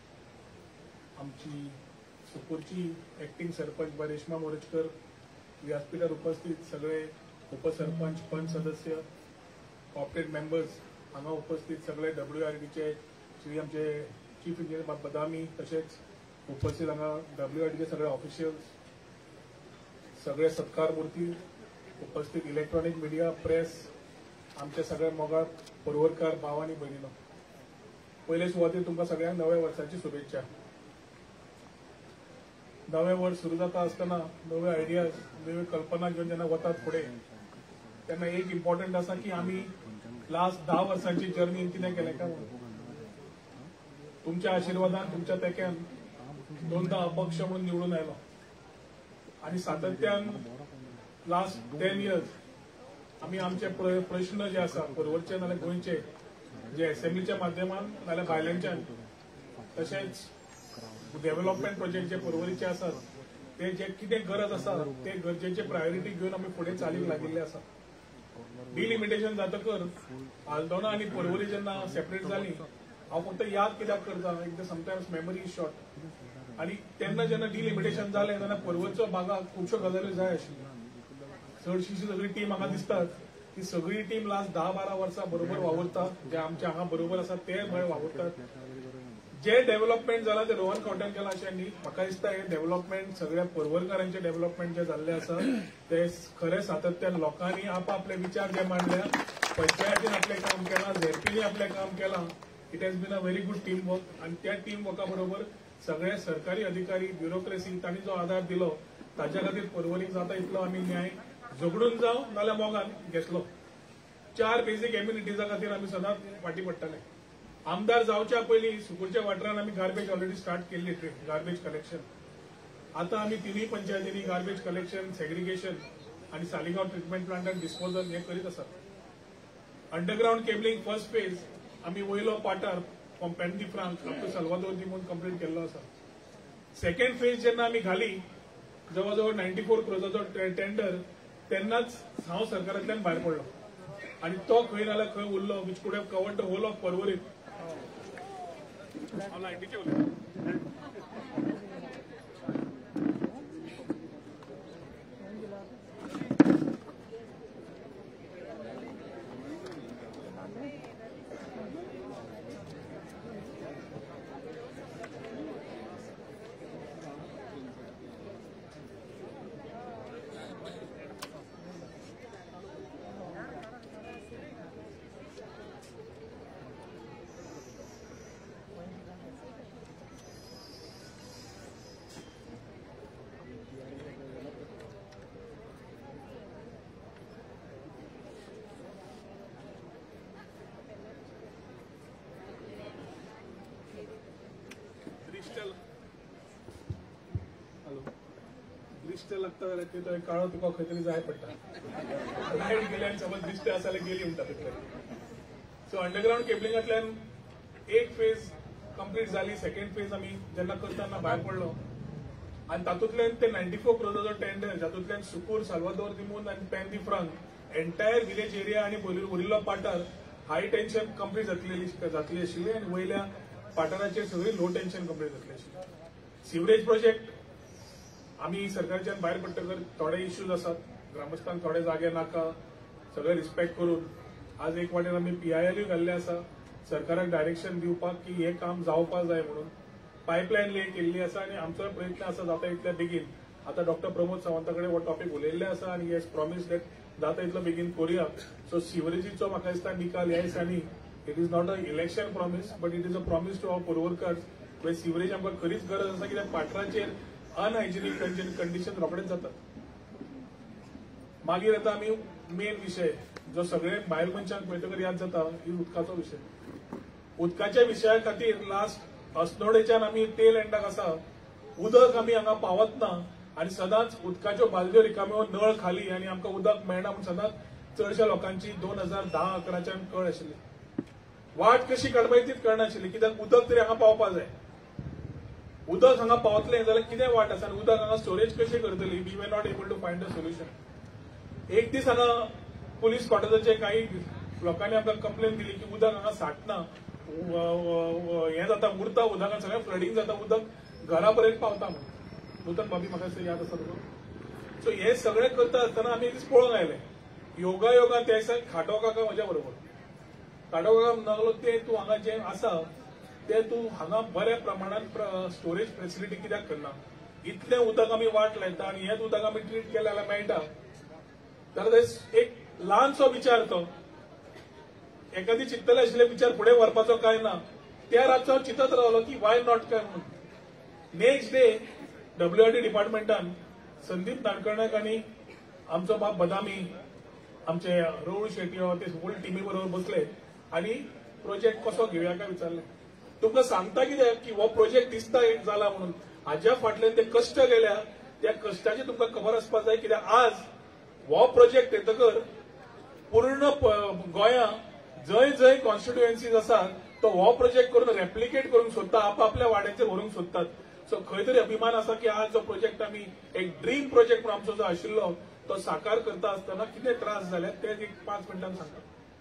आमची सुपूरची एक्टिंग सरपंच बाय रेश्मा मोरजकर, व्यासपीठार उपस्थित सगळे उपसरपंच पंच सदस्य कॉर्पोरेट मेंबर्स हांगा उपस्थित सगळे WRDचे श्री आमचे चीफ इंजिनियर बाब बदामी तसेच उपस्थित हांगा WRDचे सगळे ऑफिशियल्स, सगळे सत्कार मूर्ती उपस्थित इलेक्ट्रॉनिक मीडिया प्रेस, आमचे सगळे मोगाळ परवरकार भाव आणि भयणीनो, पयले सुवातेर तुमकां सगळ्यांक नव्या वर्साची शुभेच्छा. नवे वर्स सुरू जाता आसतना नवे आयडियाज नव्यो कल्पना घेऊन जेन्ना वतात फुडें तेन्ना एक इम्पॉर्टंट आसा की आमी लास्ट 10 वर्सांची जर्नी कितें केलें काय तुमच्या आशिर्वादान तुमच्या तेक्यान 2दा अपक्ष म्हणून निवडून आयलो आणि सातत्यान लास्ट 10 इयर्स आमी आमचे प्रश्न जे आसा परवरचे नाल्यार गोंयचे जे असेंब्लीच्या माध्यमान नाल्यार भायल्यांच्यान तशेंच डेव्हलपमेंट प्रोजेक्ट जे परवरीचे आसात ते जे कितें गरज आसा ते गरजेचे प्रायोरिटी घेवन आमी फुडें चालीक लागिल्ले आसा. डिलिमिटेशन जातकर आल्दोना आनी परवरी जेन्ना सेपरेट जाली हांव फक्त याद कित्याक करता एकदा समटायम्स मेमरी इज शॉर्ट आनी तेन्ना जेन्ना डिलिमिटेशन जालें तेन्ना परवरचो भागाक खुबश्यो गजाली जाय आशिल्ल्यो. चडशी सगळी टीम म्हाका दिसतात ती सगळी टीम लास्ट 10-12 वर्सां बरोबर वावरता. जे आमचे हांगा बरोबर आसा ते भायर वावरतात. जे डेव्हलपमेंट जाला ते रोहन खंवट्यान केला अशें न्ही. म्हाका दिसता हे डेव्हलपमेंट सगळ्या परवरकारांचे डेव्हलपमेंट जे जाल्ले आसा ते खरे सातत्यान लोकांनी आपले विचार जे मांडल्या, पंचायतीन आपलें काम केलां, झेडपीनी आपलें काम केलां. It has been a very good team work आनी त्या टीम वर्का बरोबर सगळे सरकारी अधिकारी ब्युरोक्रेसी तांणी जो आदार दिलो ताच्या खातीर परवरीक जाता इतलो आमी न्याय झगडून जावं नाल्यार मोगान घेतलो. 4 बेसीक एम्युनिटीजा खातीर आमी सदांच फाटीं पडटाले. आमदार जावच्या पयलीं सुकूरच्या वाठारांत आमी गार्बेज ऑलरेडी स्टार्ट केल्ली गार्बेज कलेक्शन. आतां आमी 3 पंचायतींनी गार्बेज कलेक्शन, सेग्रिगेशन आनी सालिगांव ट्रिटमेंट प्लांट आनी डिस्पोजल हे करीत आसात. अंडरग्राउंड केबलिंग फर्स्ट फेज आमी वयलो पाटार from Penha de Franca up to Salvador do Mundo complete केल्लो आसा. सेकंड फेज जेन्ना आमी घाली जवळ जवळ 94 क्रोजाचो टेंडर तेन्नाच हांव सरकारांतल्यान भायर पडलो आनी तो खंय नाल्यार खंय उरलो which could have covered the whole of Porvorim. हांव लायटीचे उलयतां. दिश्टे लागता जाल्यार ती थंय काळो तुका खंय तरी जाय पडटा लायट गेली आनी समज दिश्टे आसा जाल्यार गेली म्हणटा तितले सो अंडरग्राउंड केबलिंगांतल्यान एक फेज कंप्लीट जाली सेकंड फेज आमी जेन्ना करतना भायर पडलो आनी तातूंतल्यान ते 94 करोडाचो टेंडर जातूंतल्यान सुकूर साल्वादोर दिमून आनी Penha de Franca entire village area आनी उरिल्लो पाटार हाय टेन्शन कंप्लीट जातली आशिल्ली आनी वयल्या पाटाराचेर सगळी लो टेन्शन कंप्लीट जातली आशिल्ली सिवरेज प्रोजेक्ट आमी सरकारच्यान भायर पडटकर थोडे इश्यूज आसात ग्रामस्थांक थोडे जागे नाका सगळे रिस्पेक्ट करून आज एक वाटेर आमी PILूय घाल्ले आसा सरकाराक डायरेक्शन दिवपाक की हे काम जावपाक जाय म्हणून पायपलायन ले केल्ली आसा आनी आमचो प्रयत्न आसा जाता इतल्या बेगीन आता डॉक्टर प्रमोद सावंता कडेन हो टॉपिक उलयल्ले आसा आनी हेज प्रॉमिस दॅट जाता इतलो बेगीन करुया सो सिवरेजीचो म्हाका दिसता निकाल ह्या दिसांनी it is not a election promise but it is a promise to our पुरवरकर्स वे सिवरेज आमकां खरीच गरज आसा कित्याक पाटराचेर अनहायजिनीक कंडिशन रोखडेच जातात मागीर आता आमी मेन विषय जो सगळे बायल मनशांक पळयतकर याद जाता ही उदकाचो विषय उदकाच्या विशया खातीर लास्ट अस्नोडेच्यान आमी टेल एंडाक आसा उदक आमी हांगा पावत ना आनी सदांच उदकाच्यो बालद्यो रिकाम्यो नळ खाली आनी आमकां उदक मेळना म्हूण सदांच चडशा लोकांची 2010-11च्यान कळ आशिल्ली वाट कशी काडपाची तीच कळनाशिल्ली कित्याक उदक तरी हांगा पावपा जाय उदक हांगा पावतलें जाल्यार कितें वाट आसा आनी उदक हांगा स्टोरेज कशी करतली we were not able to find a solution एक दीस हांगा पुलीस क्वॉर्टर्साचे काही लोकांनी आमकां कंप्लेन दिली की उदक हांगा साठना हें जाता उरता उदकान सगळें फ्लडींग जाता उदक घरा पर्यंत पावता म्हणून नूतन बाबी म्हाका दिसता याद आसा तुका सो हे सगळें करता आसतना आमी एक दीस पळोवंक आयले योगा त्या दिसा खाटो काका म्हज्या बरोबर खाटो काका म्हणलो ते तूं हांगा जें आसा ते तूं हांगा बऱ्या प्रमाणात स्टोरेज फेसिलिटी कित्याक करना इतलें उदक आमी वाट लायता आनी हेंच उदक आमी ट्रीट केलें जाल्यार मेळटा जाल्यार एक ल्हानसो विचार तो एखादी चिंतले आशिल्ले विचार फुडें व्हरपाचो काय ना त्या रातचो हांव चिंतत रावलो की वाय नॉट काय म्हणून नेक्स्ट डे WRD डिपार्टमेंटान संदीप नाडकर्णक आनी आमचो बाब बदामी आमचे राहुल शेट्टी ते फूल टिमी बरोबर बसले आनी प्रोजेक्ट कसो घेवया काय विचारले तुमकां सांगता कित्याक की हो प्रोजेक्ट दिसता एक जाला म्हणून हाज्या फाटल्यान ते कश्ट गेल्या त्या कश्टाची तुमकां खबर आसपाक जाय कित्याक आज हो प्रोजेक्ट येतकर पूर्ण गोंया जंय जंय कॉन्स्टिट्युएन्सीज आसात तो हो प्रोजेक्ट करून रेप्लिकेट करूंक सोदता आपापल्या वाड्याचेर व्हरूंक सोदतात सो खंय तरी अभिमान आसा की आज जो प्रोजेक्ट आमी एक ड्रीम प्रोजेक्ट म्हणून आमचो जो आशिल्लो तो साकार करता आसतना कितें त्रास जाले ते एक 5 मिनटांत सांगता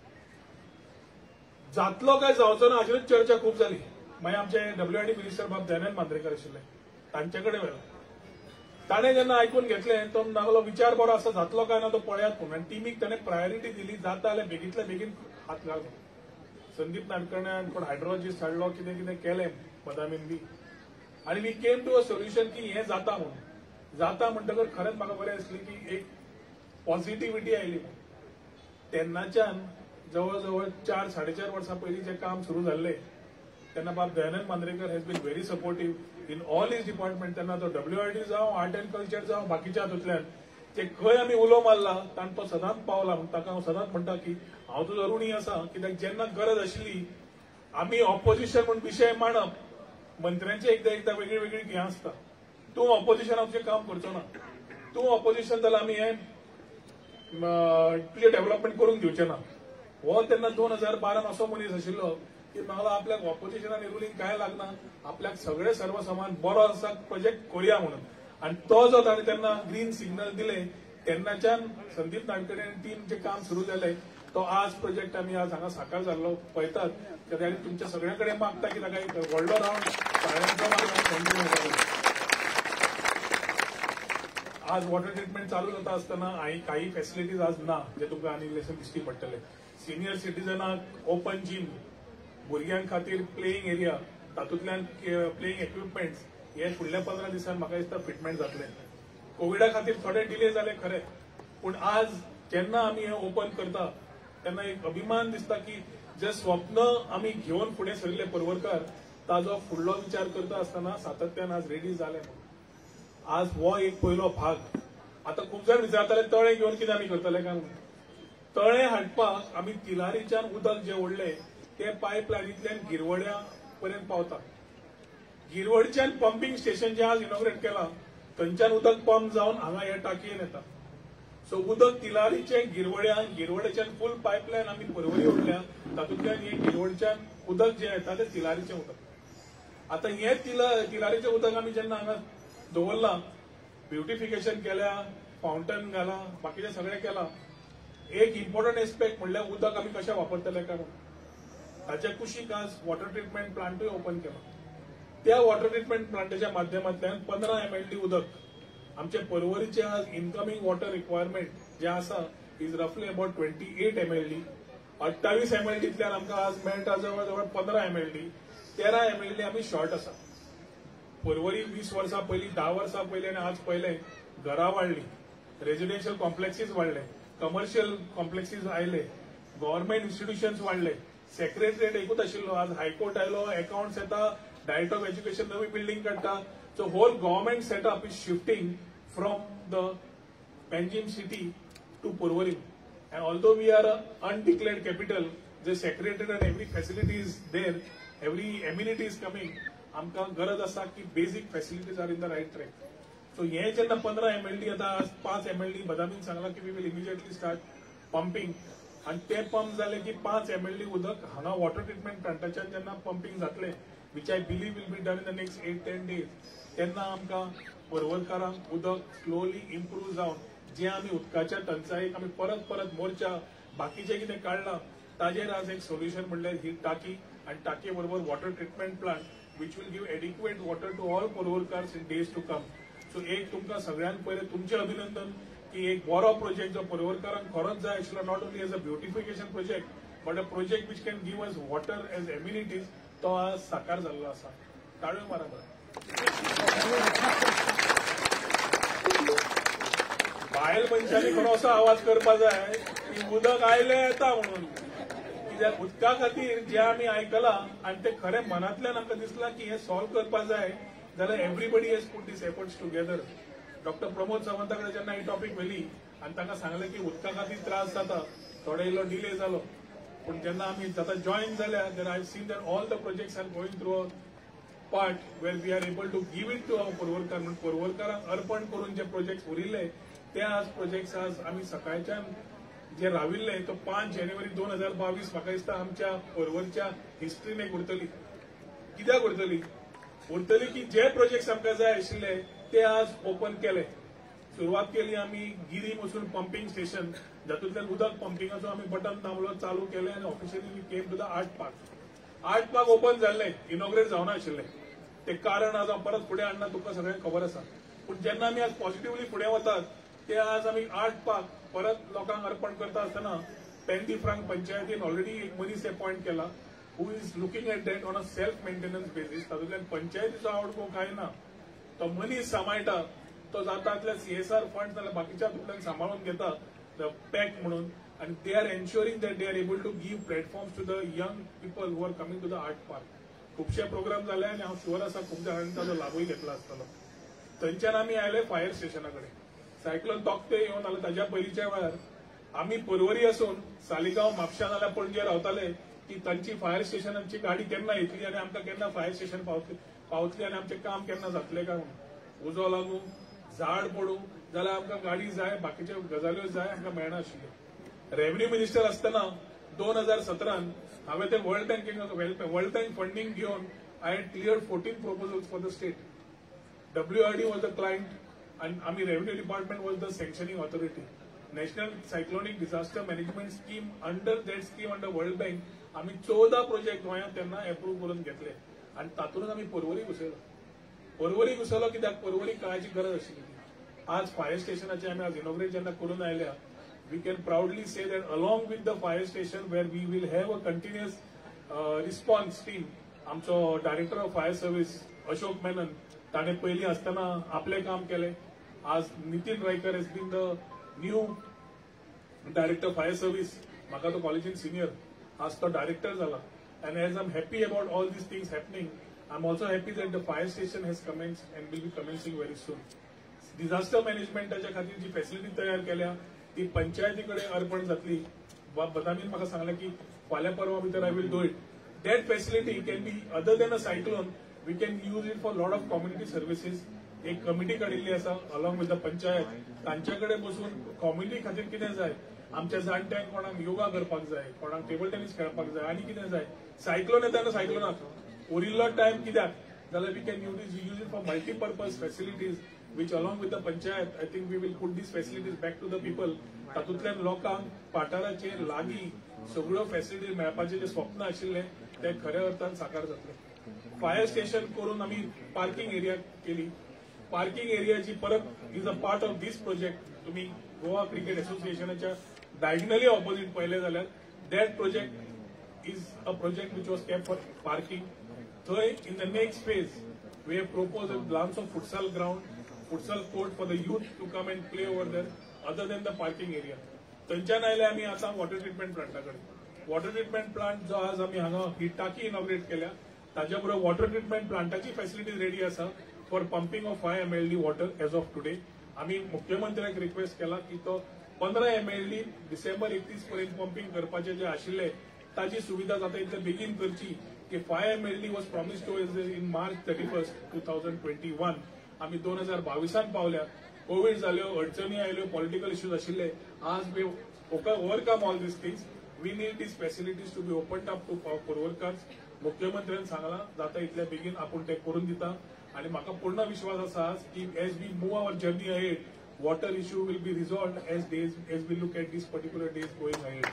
जातलो काय जावचो ना हाचेरूच चर्चा खूब जाली मागीर आमचे WRD मिनिस्टर बाब दयानंद मांद्रेकर आशिल्ले तांचे कडेन व्हेलो ताणें जेन्ना आयकून घेतलें तो नागलो विचार बरो आसा जातलो काय ना तो पळयात म्हणून आनी टिमीक ताणें प्रायोरिटी दिली जाता जाल्यार बेगींतल्या बेगीन हात घाल संदीप नाडकर्ण्यान कोण हायड्रोलॉजिस्ट हाडलो कितें कितें केलें बदामीन बी आनी we came to a solution की हें जाता म्हणून जाता म्हणटकर खरेंच म्हाका बरें दिसलें की एक पॉझिटिव्हिटी आयली तेन्नाच्यान जवळ जवळ 4-4.5 वर्सां पयलीं जें काम सुरू जाल्लें तेन्ना बाब Dayanand Mandrekar has been very supportive in all his department तेन्ना तो WRD जावं आर्ट एंड कल्चर जावं बाकीच्या हातूंतल्यान ते खंय आमी उलो मारला ताणें तो सदांच पावला म्हूण ताका हांव सदांच म्हणटा की हांव तुजो ऋणी आसा कित्याक जेन्ना गरज आशिल्ली आमी ऑपोजिशन म्हूण विशय मांडप मंत्र्यांचे एकदा वेगळी वेगळी हें आसता तूं ऑपोजिशनाचें काम करचो ना तूं ऑपोजिशन जाल्यार आमी हें तुजें डेव्हलपमेंट करून दिवचें ना हो तेन्ना 2012 असो मनीस आशिल्लो की म्हाका आपल्याक ऑपोजिशन आनी रुलींग काय लागना आपल्याक सगळे सर्व समान बरो आसा प्रोजेक्ट करुया म्हणून आनी तो जो ताणें तेन्ना ग्रीन सिग्नल दिले तेन्नाच्यान संदीप नाडकर्णी आनी टीमचें काम सुरू जालें तो आज प्रोजेक्ट आमी आज हांगा साकार जाल्लो पळयतात कित्याक तुमच्या सगळ्या कडेन मागता की ताका एक व्हडलो रावंड आज वॉटर ट्रिटमेंट चालू जाता आसतना काही फॅसिलिटीज आज ना जे तुमकां आनी इल्लेशें दिश्टी पडटले सिनियर सिटीजनाक ओपन जिम भुरग्यां खातीर प्लेईंग एरिया तातूंतल्यान प्लेईंग इक्विपमेंट्स हे फुडल्या 15 दिसांनी म्हाका दिसता फिटमेंट जातले कोविडा खातीर थोडे डिले जाले खरे पूण आज जेन्ना आमी हें ओपन करता तेन्ना एक अभिमान दिसता की जे स्वप्न आमी घेवन फुडें सरिल्ले परवरकार ताजो फुडलो विचार करता आसतना सातत्यान आज रेडी जाले आज हो एक पयलो भाग आतां खूब जाण विचारताले तळे घेवन कितें आमी करतले काय म्हणून तळे हाडपाक आमी तिलारीच्यान उदक जे ओडले ते पायपलायनींतल्यान गिरवड्या पर्यंत पावता गिरवडच्यान पंपिंग स्टेशन जे आज इनॉग्रेट केलां थंयच्यान उदक पंप जावन हांगा ह्या टाकयेन येता. सो उदक तिलारीचें गिरवड्याच्यान फुल पायपलायन आमी परवरी ओडल्या, तातूंतल्यान हे गिरवडच्यान उदक जें येता तें तिलारीचें उदक. आता हे तिलारीचें उदक आमी जेन्ना हांगा दवरलां, ब्युटिफिकेशन केल्या, फाउंटन घाला, बाकीचें सगळें केलां. एक इम्पॉर्टंट एस्पेक्ट म्हणल्यार उदक आमी कशें वापरतले काय म्हणून. ताचे कुशीक आज वॉटर ट्रिटमेंट प्लांटूय ओपन केला. त्या वॉटर ट्रिटमेंट प्लांटाच्या माध्यमांतल्यान 15 MLD उदक आमचे परवरीचे आज इनकमिंग वॉटर रिक्वायरमेंट जे आसा इज रफली अबाउट 28 MLD. 28 MLDंतल्यान आमकां आज मेळटा जवळ जवळ 15 MLD. 13 MLD आमी शॉर्ट आसा. परवरी 20 वर्सां पयलीं, 10 वर्सां पयलीं आनी आज पयलें घरां वाडली, रेजिडेन्शियल कॉम्प्लेक्सीस वाडले, कमर्शियल कॉम्प्लेक्सीस आयले, गव्हर्नमेंट इन्स्टिट्यूशन्स वाडले, सेक्रेटरिएट एकूच आशिल्लो, आज हायकोर्ट आयलो, अकाउंट्स येता, डायरेक्टर ऑफ एज्युकेशन नवी बिल्डिंग काडटा. So whole government setup is shifting from the Panjim city to Porvorim. And although we are an undeclared capital, the secretariat and every facility is there, every amenity is coming. आमकां गरज आसा की basic facilities are in the right track. So हे जेन्ना 15 MLD आता आज 5 MLD बदामीन सांगला की we will immediately start pumping. आणि ते पंप जाले की 5 MLD उदक हांगा वॉटर ट्रिटमेंट प्लांटाच्यान जेन्ना पंपिंग जातले, which I believe will be done in the next 8-10 days, तेन्ना आमकां परवरकारांक उदक स्लोली इम्प्रूव जावन जे आमी उदकाच्या टंचायेक आमी परत परत मोर्चा बाकीचे कितें काडलां ताजेर आज एक सोल्युशन म्हणल्यार ही टाकी, आणि टाकये बरोबर water treatment plant which will give adequate water to all Porvorkars in days to come. So एक तुमकां सगळ्यांत पयलें तुमचें अभिनंदन की एक बरो प्रोजेक्ट जो परवरकारांक खरोच जाय आशिल्लो, not only as a beautification project but a project which can give us water as amenities, तो आज साकार जाल्लो आसा. ताळयो मारा बरं. बायल मनशांनी खरो असो आवाज करपा जाय की उदक आयलें येता म्हणून. कित्याक उदका खातीर जे आमी आयकलां आनी ते खरें मनांतल्यान आमकां दिसलां की हें सॉल्व करपा जाय जाल्यार everybody has put these efforts together. Doctor Pramod सावंता कडेन जेन्ना ही टॉपीक व्हेली आनी तांकां सांगलें की उदका खातीर त्रास जाता, थोडो इल्लो डिले जालो, पूण जेन्ना आमी आतां जॉयन जाल्या then I seen that all the projects are going through a part where we are able to give it to our Porvorkar. म्हणून परवरकारांक अर्पण करून जे प्रोजेक्ट्स उरिल्ले ते आज प्रोजेक्ट्स आज आमी सकाळच्यान जे राविल्ले तो 5 जानेवारी 2022 म्हाका दिसता आमच्या परवरच्या हिस्ट्रीन एक उरतली. कित्याक उरतली की जे प्रोजेक्ट्स आमकां जाय आशिल्ले ते आज ओपन केले. सुरवात केली आमी गिरी वचून पंपिंग स्टेशन, जातूंतल्यान उदक पंपिंगाचो आमी बटन दामलो, चालू केले आनी officially we came to the art park. Art park open जाल्ले, इनॉग्रेट जावना आशिल्ले. ते कारण आज हांव परत फुडें हाडना, तुमकां सगळ्यांक खबर आसा. पूण जेन्ना आमी आज पॉझिटिव्हली फुडें वतात ते आज आमी आर्ट पार्क परत लोकांक अर्पण करता आसतना पेंदीफ्रांक पंचायतीन ऑलरेडी एक मनीस अपॉइंट केला who is looking at that on a self maintenance basis. तातूंतल्यान पंचायतीचो आवडको काय ना, तो मनीस सांबाळटा, तो जाता तितल्या CSR फंड नाल्यार बाकीच्या हातूंतल्यान सांबाळून घेता पॅक म्हणून. आणि they are ensuring that they are able to give platforms to the young people who are coming to the art park. खुबशे प्रोग्राम जाले आनी हांव शुअर आसा खूब जाणांनी ताचो लाभूय घेतला आसतलो. थंयच्यान आमी आयले फायर स्टेशना कडेन. सायक्लोन तोक्ते येवन आले ताच्या पयलींच्या वेळार आमी परवरी असून सालिगांव, म्हापशा नाल्यार पणजे रावताले की तांची फायर स्टेशनांची गाडी केन्ना येतली आनी आमकां केन्ना फायर स्टेशन पावतली आनी आमचें काम केन्ना जातलें काय म्हणून. उजो लागूं, झाड पडूं जाल्यार आमकां गाडी जाय, बाकीच्यो गजाल्यो जाय, आमकां मेळना आशिल्ल्यो. रेव्हेन्यू मिनिस्टर आसतना 2017 हांवें ते वर्ल्ड बँक फंडींग घेवन I had cleared 14 proposals for the state. WRD was the client and आमी revenue department was the sanctioning authority. National cyclonic disaster management scheme under that scheme under World Bank आमी 14 प्रोजेक्ट गोंयांत तेन्ना अप्रूव्ह करून घेतले आनी तातूंत आमी परवरी घुसयलो. कित्याक परवरी काळाची गरज आशिल्ली. आज फायर स्टेशनाचे आमी आज इनॉग्रेट जेन्ना करून आयल्या, we can proudly say that along with the fire station where we will have a continuous response team. आमचो director of fire service Ashok Menon ताणें पयलीं आसतना आपलें काम केलें. आज Nitin Raikar has been the new director fire service. म्हाका तो कॉलेजीन सिनियर, आज तो डायरेक्टर जाला. And as I'm happy about all these things happening, I'm also happy that the fire station has commenced and will be commencing very soon. Disaster managementच्या खातीर जी फॅसिलिटी तयार केल्या ती पंचायती कडेन अर्पण जातली. बदामीन म्हाका सांगलें की फाल्यां परवा भितर I will do it. That facility can be, other than a cyclone, we can use it for a lot of community services. एक कमिटी काडिल्ली आसा अलॉंग विथ द पंचायत. तांचे कडेन बसून कम्युनिटी खातीर कितें जाय, आमच्या जाणट्यांक कोणाक योगा करपाक जाय, कोणाक टेबल टेनीस खेळपाक जाय, आनी कितें जाय. सायक्लोन येता सायक्लोनाक उरिल्लो टायम कित्याक जाल्यार we can use it for multipurpose facilities which along with the panchayat I think we will put these facilities back to the people. तातूंतल्यान लोकांक पाठाराचेर लागीं सगळ्यो फॅसिलिटीज मेळपाचें जें स्वप्न आशिल्लें तें खऱ्या अर्थान साकार जातलें. फायर स्टेशन करून आमी पार्किंग एरिया केली. पार्किंग एरियाची परत is a part of these project. तुम्ही गोवा क्रिकेट असोसिएशनाच्या डायगनली ऑपोजिट पळयलें जाल्यार that project is a project which was kept for parking. थंय in the next phase we have propose a ल्हानसो futsal ground, futsal court for the youth to come and play over there other than the parking area. थंयच्यान आयले आमी आतां वॉटर ट्रिटमेंट प्लांटाकडे. वॉटर ट्रिटमेंट प्लांट जो आज आमी हांगा ही टाकी इनॉग्रेट केल्या ताच्या बरोबर वॉटर ट्रिटमेंट प्लांटाची फॅसिलिटीज रेडी आसा for pumping of 5 mld water as of today. आमी मुख्यमंत्र्याक रिक्वेस्ट केला की तो 15 mld डिसेंबर 31 पर्यंत पंपिंग करपाचे जे आशिल्ले ताची सुविधा जाता इतले बेगीन करची की 5 mld was promised to in March 31, 2021. आम्ही 2022 पावल्या. कोविड जाल्यो, अडचणी आयल्यो, पॉलिटिकल इश्यूज आशिल्ले. आज we overcome all these things. We need these facilities to be open up to for workers. मुख्यमंत्र्यान सांगला जाता इतल्या बेगीन आपूण ते करून दिता आणि म्हाका पूर्ण विश्वास आसा की as we move our journey ahead water issue will be resolved as we look at these particular days going ahead.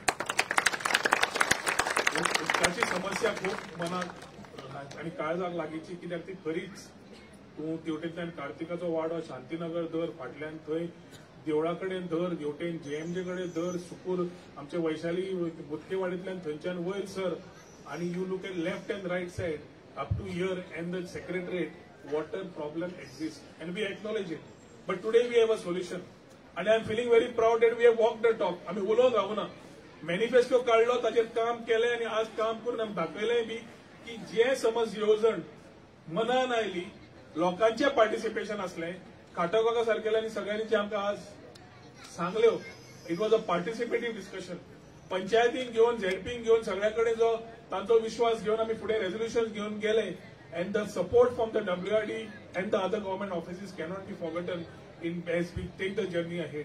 उदकाची समस्या खूप मनात आणि काळजाक लागीची कित्याक ती खरीच. तूं तेवटेंतल्यान कार्तिकाचो वाडो, शांतीनगर धर, फाटल्यान थंय देवळा कडेन धर, देवटेन JMJ कडेन धर, सुकूर आमचे वैशाली बुतकेवाडींतल्यान थंयच्यान वयर सर आणि you look at left and right side up to here and the secretariat water problem exist and we acknowledge it. But today we have a solution आणि I am feeling very proud that we have walk the talk. आम्ही उलोवन रावना. मॅनिफेस्टो काढलो, ताचेर काम केलें आणि आज काम करून आमी दाखयलें बी की जे समज येवजण मनान आयली, लोकांचे पार्टिसिपेशन असलें, खाटोकाका सारकेल्यांनी सगळ्यांनी जे आमकां आज सांगल्यो, it was a participative discussion. पंचायतीक घेवन, झेडपीक घेवन सगळ्या कडेन जो तांचो विश्वास घेवन आमी फुडें रेझोल्युशन घेवन गेले and the support from the WRD and the other government offices cannot be forgotten in as we take the journey ahead.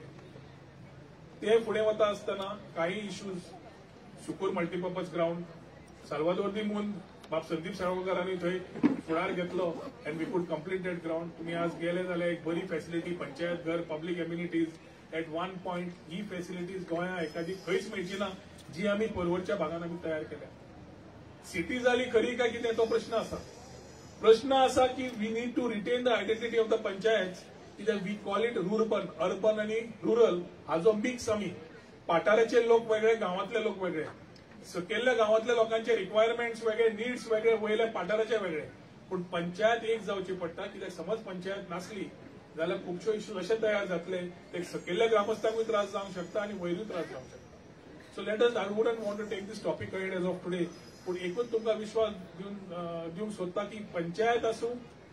ते फुडें वता आसतना काही issues, Sukur multipurpose ground, Salvador do Mundo बाब संदीप साळगांवकरांनी थंय फुडार घेतलो and we could complete that ground. तुम्ही आज गेले जाल्यार एक बरी फॅसिलिटी, पंचायत घर, public amenities at one point. ही फॅसिलिटीज गोंया एखादी खंयच मेळची ना जी आमी परवरच्या भागान आमी तयार केल्या. सिटी जाली खरी काय कितें तो प्रश्न आसा. प्रश्न आसा की we need to retain the identity of the panchayat. कित्याक वी कॉल इट अर्बन आणि रुरल हाजो मिक्स आमी. पाठाराचे लोक वेगळे, गांवांतले लोक वेगळे. सकयल्ल्या गांवांतल्या लोकांचे रिक्वायरमेंट्स वेगळे, नीड्स वेगळे, वयल्या पाठाराचे वेगळे. पूण पंचायत एक जावची पडटा कित्याक समज पंचायत नासली जाल्यार खुबश्यो इश्यूज अशे तयार जातले ते सकयल्ल्या ग्रामस्थांकूय त्रास जावंक शकता आणि वयरूय त्रास जावंक शकता. So let us, I wouldn't want to take this topic ahead as of today. पूण एकूच तुमकां विश्वास दिवंक सोदता की पंचायत आसूं,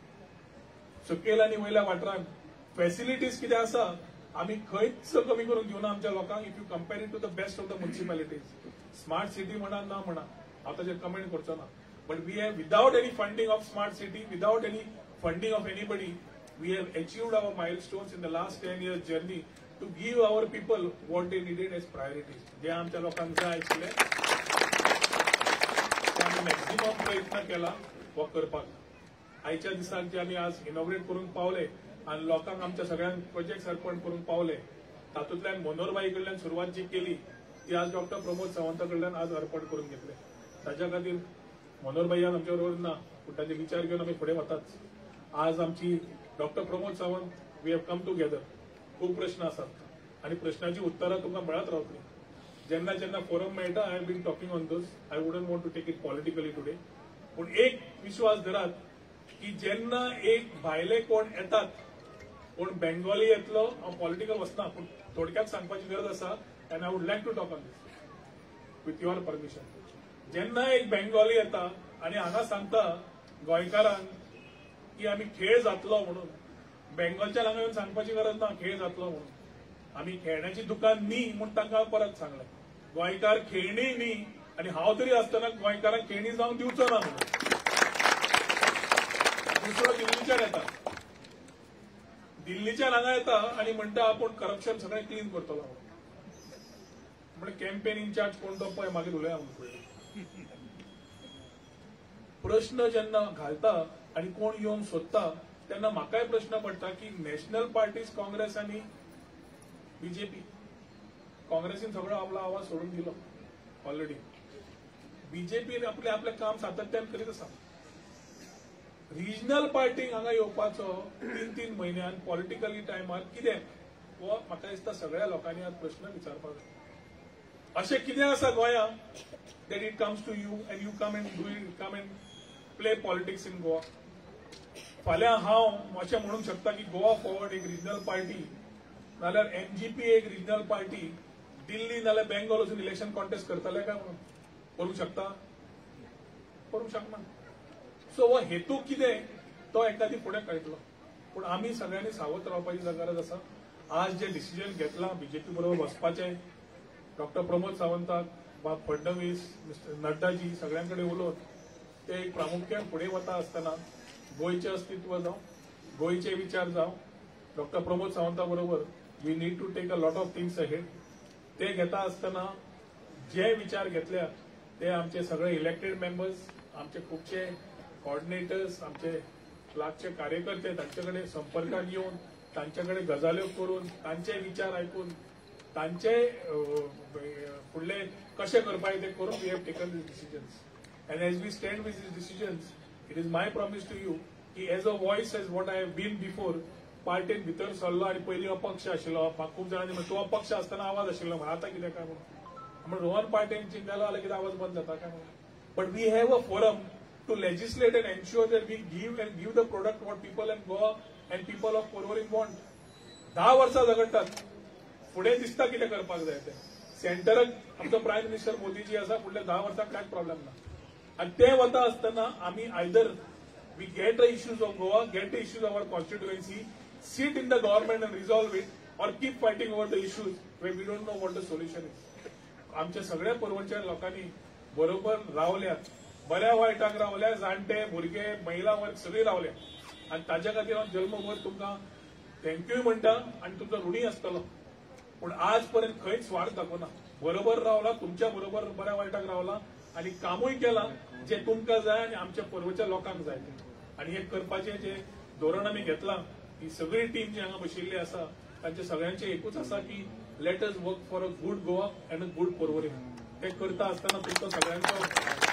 सकयल आनी वयल्या वाठारांत फॅसिलिटीज कितें आसा आमी खंयच कमी करून दिवना आमच्या लोकांक. If you compare it to the best of the municipalities. Smart city म्हणा ना म्हणा, हांव ताचेर कमेंट करचो ना. But we have without any funding of smart city, without any funding of anybody, we have achieved our milestones in the last 10 years journey to give our people what they needed as priorities. जे आमच्या लोकांक जाय आशिल्ले ते आमी मॅक्झिमम प्रयत्न केला हो करपाक. आयच्या दिसाक जे आमी आज इनॉग्रेट करून पावले आणि लोकांक आमच्या सगळ्यांक प्रोजेक्ट अर्पण करून पावले, तातूंतल्यान मनोहरबाई कडल्यान सुरवात जी केली ती आज डॉक्टर प्रमोद सावंता कडल्यान आज अर्पण करून घेतले. ताच्या खातीर मनोहरबाई आज आमच्या बरोबर ना, पूण ताचे विचार घेवन आमी फुडें वतात. आज आमची doctor Pramod Sawant, we have come together. खूब प्रश्न आसात आणि प्रश्नाची उत्तरां तुमकां मेळत रावतली. जेन्ना जेन्ना फोरम मेळटा, I have been talking on those. I wouldn't want to take it politically today. पूण एक विश्वास धरात की जेन्ना एक भायले कोण येतात, कोण बेंगॉली येतलो, हांव पॉलिटिकल वचना पूण थोडक्यात सांगपाची गरज आसा and I would like to talk on these with your permission. जेन्ना एक बेंगॉली येता आणि हांगा सांगता गोंयकारांक की आमी खेळ जातलो म्हणून, बेंगॉलच्या हांगा येवन सांगपाची गरज ना खेळ जातलो म्हणून. आमी खेळण्याची दुकान न्ही म्हूण तांकां परत सांगलें. गोंयकार खेळणी न्ही आणि हांव तरी आसतना गोंयकारांक खेळणी जावंक दिवचो ना म्हणून. दुसरो दिल्लीच्यान येता. दिल्लीच्यान हांगा येता आनी म्हणटा आपूण करप्शन सगळें क्लीन करतलो म्हणजे कॅम्पेन इन्चार्ज कोण तो पळय मागीर उलया प्रश्न जेन्ना घालता आनी कोण येवन सोदता तेन्ना म्हाकाय प्रश्न पडटा की नॅशनल पार्टीज काँग्रेस आनी बीजेपी काँग्रेसीन सगळो आपलो आवाज सोडून दिलो ऑलरेडी बीजेपी आपलें काम सातत्यान करीत आसा रिजनल पार्टीक हांगा येवपाचो 3-3 म्हयन्यान पॉलिटिकली टायमार कितें हो म्हाका दिसता सगळ्या लोकांनी आज प्रश्न विचारपाक जाय अशें कितें आसा गोंयांत that it comes to you and you come and play politics in Goa फाल्यां हांव अशें म्हणूंक शकता की गोवा फॉरवर्ड एक रिजनल पार्टी नाल्यार एनजीपी एक रिजनल पार्टी दिल्ली नाल्यार बेंगॉल वचून इलेक्शन कॉन्टेस्ट करतले काय म्हणून करूंक शकता करूंक शकना सो हो हेतू कितें तो एखादी फुडें कळटलो पूण आमी सगळ्यांनी सावध रावपाची गरज आसा आज जे डिसिजन घेतलां बीजेपी बरोबर वचपाचें डॉक्टर प्रमोद सावंताक वा फडणवीस मिस्टर नड्डाजी सगळ्यां कडेन उलोवन ते एक प्रामुख्यान फुडें वता आसतना गोंयचें अस्तित्व जावं गोंयचे विचार जावं डॉक्टर प्रमोद सावंता बरोबर we need to take a lot of things ahead ते घेता आसतना जे विचार घेतल्या ते आमचे सगळे इलेक्टेड मेंबर्स आमचे खुबशे कॉर्डिनेटर्स आमचे लागचे कार्यकर्ते तांचे कडेन संपर्कात येवन तांचे कडेन गजाल्यो करून तांचे विचार आयकून तांचे फुडले कशें करपाक ते करून we have taken these decisions and as we stand with these decisions it is my promise to you की as a voice as what I have been before पार्टीन भितर सरलो आनी पयलीं अपक्ष आशिल्लो म्हाका खूब जाणांनी म्हणलें तूं अपक्ष आसतना आवाज आशिल्लो म्हणून आतां कितें काय म्हणून रोहन पार्टीन गेलो जाल्यार कितें आवाज बंद जाता काय म्हणून but we have a forum to legislate and ensure that we give the product what people in Goa and people of Porvorim want. 10 वर्सां झगडटात फुडें दिसता कितें करपाक जाय तें सेंटराक आमचो प्रायम मिनिस्टर मोदीजी आसा फुडल्या 10 वर्सांक कांयच प्रॉब्लेम ना आनी ते वता आसतना आमी either we get the issues of Goa get the issues of our constituency sit in the government and resolve it or keep fighting over the issues where we don't know what the solution is. आमच्या सगळ्या पर्वच्या लोकांनी बरोबर रावल्यात बऱ्या वायटाक रावल्या जाणटे भुरगे महिला वर्ग सगळी रावल्या आणि ताज्या खातीर हांव जल्मभर तुमकां थँक्यूय म्हणटा आनी तुमचो ऋणी आसतलो पूण आज पर्यंत खंयच स्वार्थ दाखोवना बरोबर रावला तुमच्या बरोबर बऱ्या वायटाक रावला आनी कामूय केलां जे तुमकां जाय आनी आमच्या पर्वच्या लोकांक जाय आनी हे करपाचें जे धोरण आमी घेतलां ही सगळी टीम जी हांगा बशिल्ली आसा तांचे सगळ्यांचे एकूच आसा की let us work for a good Goa and a good Porvorim ते करता आसतना तुमचो सगळ्यांचो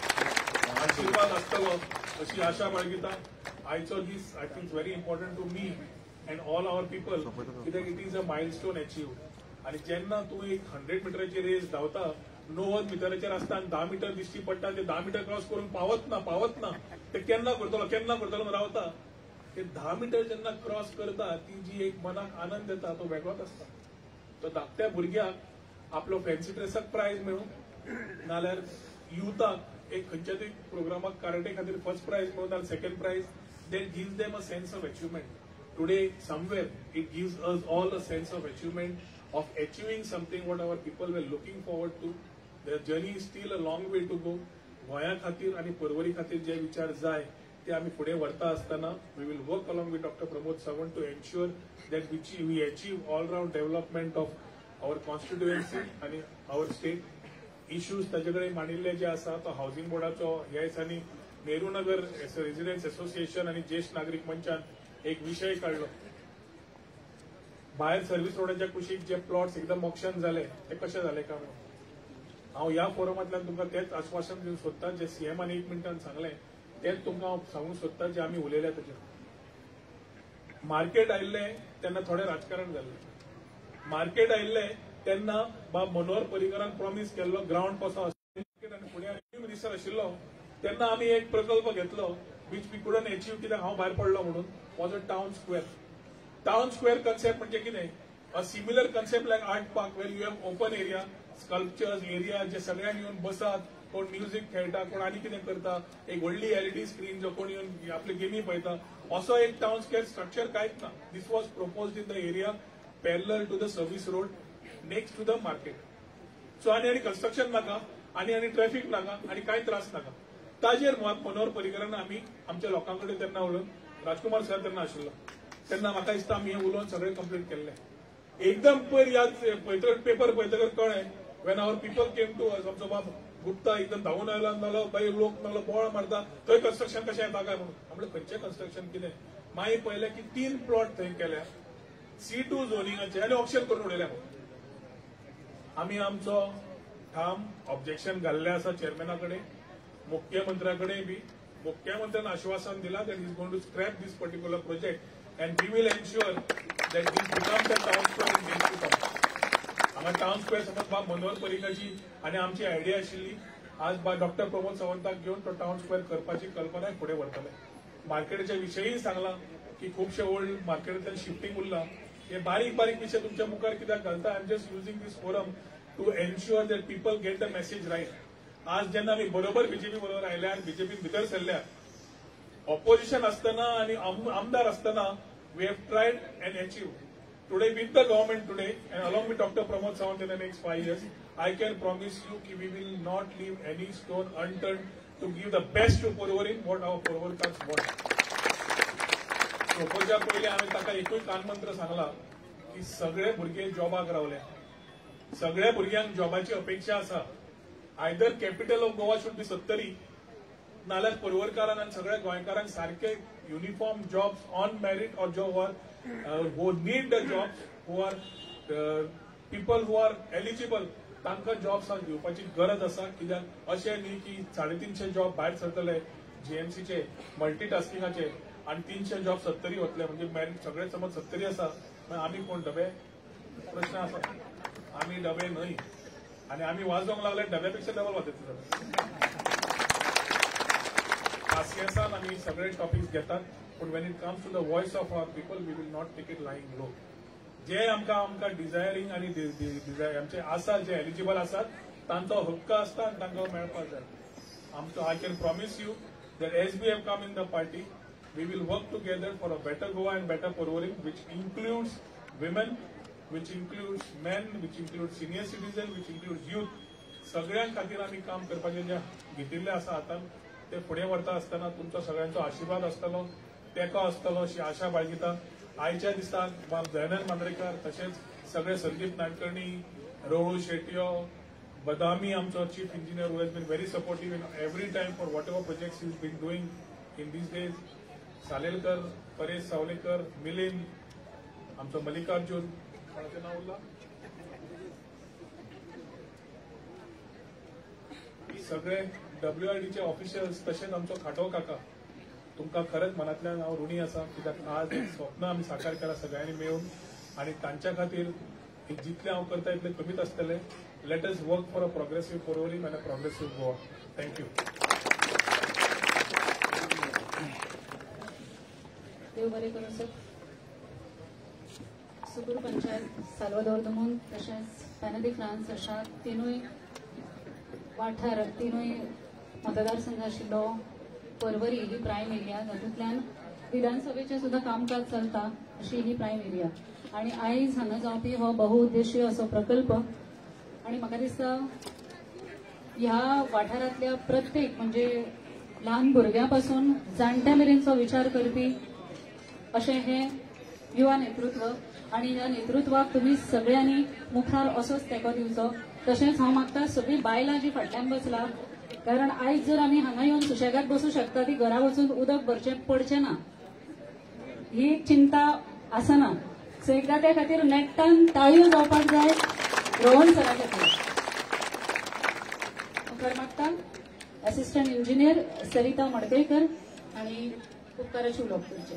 आशीर्वाद आसतलो अशी आशा बाळगिता आयचो दीस I think very important to me and all our people कित्याक it is a milestone achieve आनी जेन्ना तूं एक 100 मिटराची रेस धांवता 90 मिटराचेर आसता आनी 10 मिटर दिश्टी पडटा ते 10 मिटर क्रॉस करून पावत ना ते केन्ना करतलो म्हणून रावता ते 10 मिटर जेन्ना क्रॉस करता ती जी एक मनाक आनंद येता तो वेगळोच आसता तो धाकट्या भुरग्याक आपलो फॅन्सी ड्रेसाक प्रायज मेळूं नाल्यार युथाक एक खंयच्या तरी प्रोग्रामाक कराटे खातीर फर्स्ट प्राइज मेळूं नाल्यार second prize that gives them a sense of achievement today somewhere it gives us all a sense of achievement of achieving something what our people were looking forward to the journey is still a long way to go गोंया खातीर आनी पर्वरी खातीर जे विचार जाय ते आमी फुडें व्हरता आसतना we will work along with doctor Pramod Sawant to ensure that we achieve all round development of our constituency आनी आवर स्टेट इश्यूज ताजे कडेन मांडिल्ले जे आसा तो हावसिंग बोर्डाचो ह्या दिसांनी नेहरू नगर रेसिडेंट्स असोसिएशन आनी ज्येष्ठ नागरीक मंचान एक विशय काडलो भायर सर्व्हिस रोडाच्या कुशीक जे प्लॉट्स एकदम ऑक्शन जाले ते कशे जाले काय म्हणून हांव ह्या फोरमांतल्यान तुमकां तेच आश्वासन दिवंक सोदता जे सीएमान 1 मिनटान सांगलें तेच तुमकां हांव सांगूंक सोदता जे आमी उलयल्या ताचेर मार्केट आयिल्लें तेन्ना थोडें राजकारण जाल्लें मार्केट आयिल्लें तेन्ना बाब मनोहर पर्रीकरान प्रॉमिस केल्लो ग्राउंड कसो आनी फुडें रेव्हेन्यू मिनिस्टर आशिल्लो तेन्ना आमी एक प्रकल्प घेतलो वीच वी कुडंट अचीव कित्याक हांव भायर पडलो म्हणून was a town square concept म्हणजे कितें a similar concept like art park where you have open area sculptures area जे सगळ्यांनी येवन बसात कोण म्युझिक खेळटा कोण आनी कितें करता एक व्हडली एलईडी स्क्रीन जो कोण येवन आपले गेमी पळयता असो एक टावन स्क्वेअर स्ट्रक्चर कांयच ना these was proposed in the area parallel to the service road next to the market so आनी कन्स्ट्रक्शन नाका आनी ट्रॅफिक नाका आनी कांय त्रास नाका ताजेर मुळात मनोहर पर्रीकरान आमी आमच्या लोकां कडेन तेन्ना उलोवन राजकुमार सर तेन्ना आशिल्लो तेन्ना म्हाका दिसता आमी हें उलोवन सगळें कंप्लीट केल्लें. एकदम पयर याद पळयतकच पेपर पळयतकच कळ्ळें when our people came to us आमचो बाब गुप्ता एकदम धांवून आयला नालो बाई लोक नालो बोळ मारता थंय कन्स्ट्रक्शन कशें येता काय म्हणून. म्हणलें खंयचें कन्स्ट्रक्शन कितें. मागीर पळयलें की 3 प्लॉट थंय केल्या C2 झोनिंगाचे आनी ऑप्शन करून उडयल्या. आमी आमचो ठाम ऑब्जेक्शन घाल्लें आसा चेअरमॅना कडेन, मुख्यमंत्र्या कडेन बी. मुख्यमंत्र्यान आश्वासन दिला that he is going to scrap this particular project and we will ensure that this becomes a town square in days to come. हांगा टाउन स्क्वेअर समज बाब मनोहर पर्रीकाची आनी आमची आयडिया आशिल्ली आज बा डॉक्टर प्रमोद सावंताक घेवन तो टाउन स्क्वेअर करपाची कल्पना फुडें व्हरतले. मार्केटाच्या विशयी सांगला की खुबशे ओल्ड मार्केटांतल्यान शिफ्टिंग उरला. हे बारीक बारीक विशय तुमच्या मुखार कित्याक घालता. I am just using these forum to ensure that people get the message right. आज जेन्ना आमी बरोबर बीजेपी बरोबर आयल्यार बीजेपी भितर सरल्यार ऑपोजिशन आसतना आनी आमदार आसतना we have tried and achieve. Today with the government today and along with Dr. Pramod Sawant in the next 5 years, I can promise you that we will not leave any stone unturned to give the best to Porvorim what our Porvorkars want. प्रोपोजच्या पयलीं हांवें ताका एकूय कानमंत्र सांगला की सगळे भुरगे जॉबाक रावले. सगळ्या भुरग्यांक जॉबाची अपेक्षा आसा. Either capital of Goa should be Sattari नाल्यार पर्वरकारांक आनी सगळ्या गोंयकारांक सारखे uniform jobs on merit or job वर who need the jobs, who are people who are eligible, तांकां जॉब्स दिवपाची गरज आसा. कित्याक अशें न्ही की 350 जॉब भायर सरतले जीएमसीचे मल्टीटास्किंगाचे आनी 300 जॉब 70 वतले. म्हणजे मेरिट सगळे समज 70 आसा आमी कोण डबे. प्रश्न आसा आमी डबे न्हय आनी आमी वाजोवंक लागले डब्यापेक्षा डबल वाजयतले. पासियेंसान आमी सगळे टॉपिक्स घेतात. But when it comes to the voice of our people, we will not take it lying low. जे आमकां डिझायरिंग आनी आमचे आसात जे एलिजिबल आसात तांचो हक्क आसता आनी तांकां मेळपाक जाय. आमचो I can promise you that as we have come in the party, we will work together for a better Goa and better Porvorim, which includes women, which includes men, which includes senior citizens, which includes youth. सगळ्यांक खातीर आमी काम करपाचें जे घेतिल्लें आसा हातान ते फुडें व्हरता आसतना तुमचो सगळ्यांचो आशिर्वाद आसतलो, तेको आसतलो अशी आशा बाळगिता. आयच्या दिसाक बाब दयानंद मांद्रेकार तशेंच सगळे संदीप नाडकर्णी, रोहू शेट्यो, बदामी आमचो chief engineer who has been very supportive in every time for whatever projects he is been doing in these days. Salelkar, Paresh Savlekar, Milind, आमचो मल्लिकार्जुन कोणाचें नांव उरलां सगळे WRDचे ऑफिशियल्स तशेंच आमचो खाटो काका तुमकां खरेंच मनांतल्यान हांव ऋणी आसा. कित्याक आज एक स्वप्न आमी साकार केला सगळ्यांनी मेळून आनी तांच्या खातीर जितलें हांव करता इतलें कमीच आसतलें. Let us work for a progressive Porvorim आनी अ प्रोग्रेसीव गोवा. थँक्यू. देव बरें करूं सर. सुगूर पंचायत, साल्वादोर दमून तशेंच पेनदी फ्रांस अशा तिनूय वाठार तिनूय मतदारसंघ आशिल्लो पर्वरी ही प्रायम एरिया. तातूंतल्यान विधानसभेचें सुद्धा कामकाज चलता अशी ही प्रायम एरिया. आणि आयज हांगा जावपी हो बहुउद्देशीय असो प्रकल्प आणि म्हाका दिसता ह्या वाठारांतल्या प्रत्येक म्हणजे ल्हान भुरग्यां पासून जाणट्या मेरेनचो विचार करपी अशें हें युवा नेतृत्व. आणि ह्या नेतृत्वाक तुमी सगळ्यांनी मुखार असोच तेंको दिवचो. तशेंच हांव मागता सगळीं बायलां जी फाटल्यान बसला, कारण आयज जर आमी हांगा येवन सुशेगाद बसूं शकता ती घरा वचून उदक भरचें पडचें ना ही चिंता आसना. सो एकदा त्या खातीर नेट्टान ताळयो जावपाक जाय रोहन सरा खातीर. मुखार मागता असिस्टंट इंजिनियर सरिता मडकयकर आनी उपकाराची उलोवप करचें.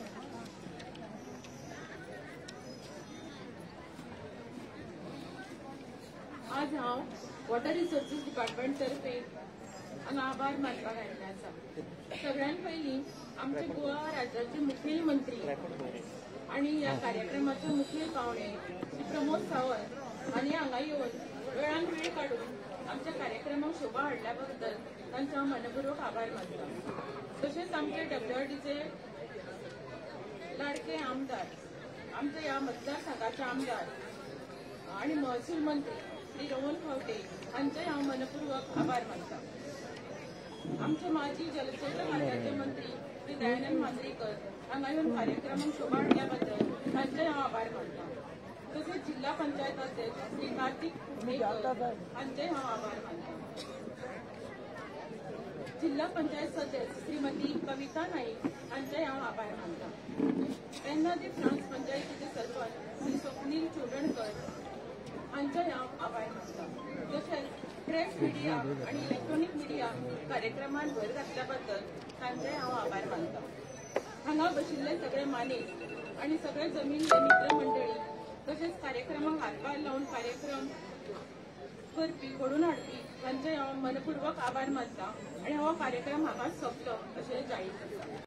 आज हांव वॉटर रिसोर्सीस डिपार्टमेंट तर्फे हांगा आभार मानपाक आयिल्लें आसा. सगळ्यान पयलीं आमचे गोवा राज्याचे मुखेलमंत्री आनी ह्या कार्यक्रमाचे मुखेल पावणे श्री प्रमोद सावंत हांणी हांगा येवन वेळान वेळ काडून आमच्या कार्यक्रमाक शोभा हाडल्या बद्दल तांचो हांव मनपूर्वक आभार मानता. तशेंच आमचे WRDचे लाडके आमदार, आमचे ह्या मतदारसंघाचे आमदार आनी महसूल मंत्री श्री रोहन खंवटे हांचेय हांव मनपूर्वक आभार मानता. आमचे माजी जलस्रोत खात्याचे मंत्री श्री दयानंद मांद्रेकर हांगा येवन कार्यक्रमाक शोभा हाडल्या बद्दल तांचे हांव आभार मानता. तशेंच जिल्हा पंचायत अध्यक्ष श्री कार्तिक कुडणेकर हांचे हांव आभार मानता. जिल्हा पंचायत सदस्य श्रीमती कविता नाईक हांचे हांव आभार मानता. वेर्नादी फ्रांस पंचायतीचे सरपंच श्री स्वप्नील चोडणकर हांचे हांव आभार मानता. तशेंच प्रेस मिडिया आणि इलेक्ट्रॉनिक मिडिया कार्यक्रमांत भर घातल्या बद्दल तांचे हांव आभार मानता. हांगा बशिल्ले सगळे मानेस्त आणि सगळे जमिल्ले मित्रमंडळी तशेंच कार्यक्रमाक हातभार लावन कार्यक्रम करपी घडोवन हाडपी तांचे हांव मनपूर्वक आभार मानता आणि हो कार्यक्रम हांगाच सोंपलो अशें जाहीर करता.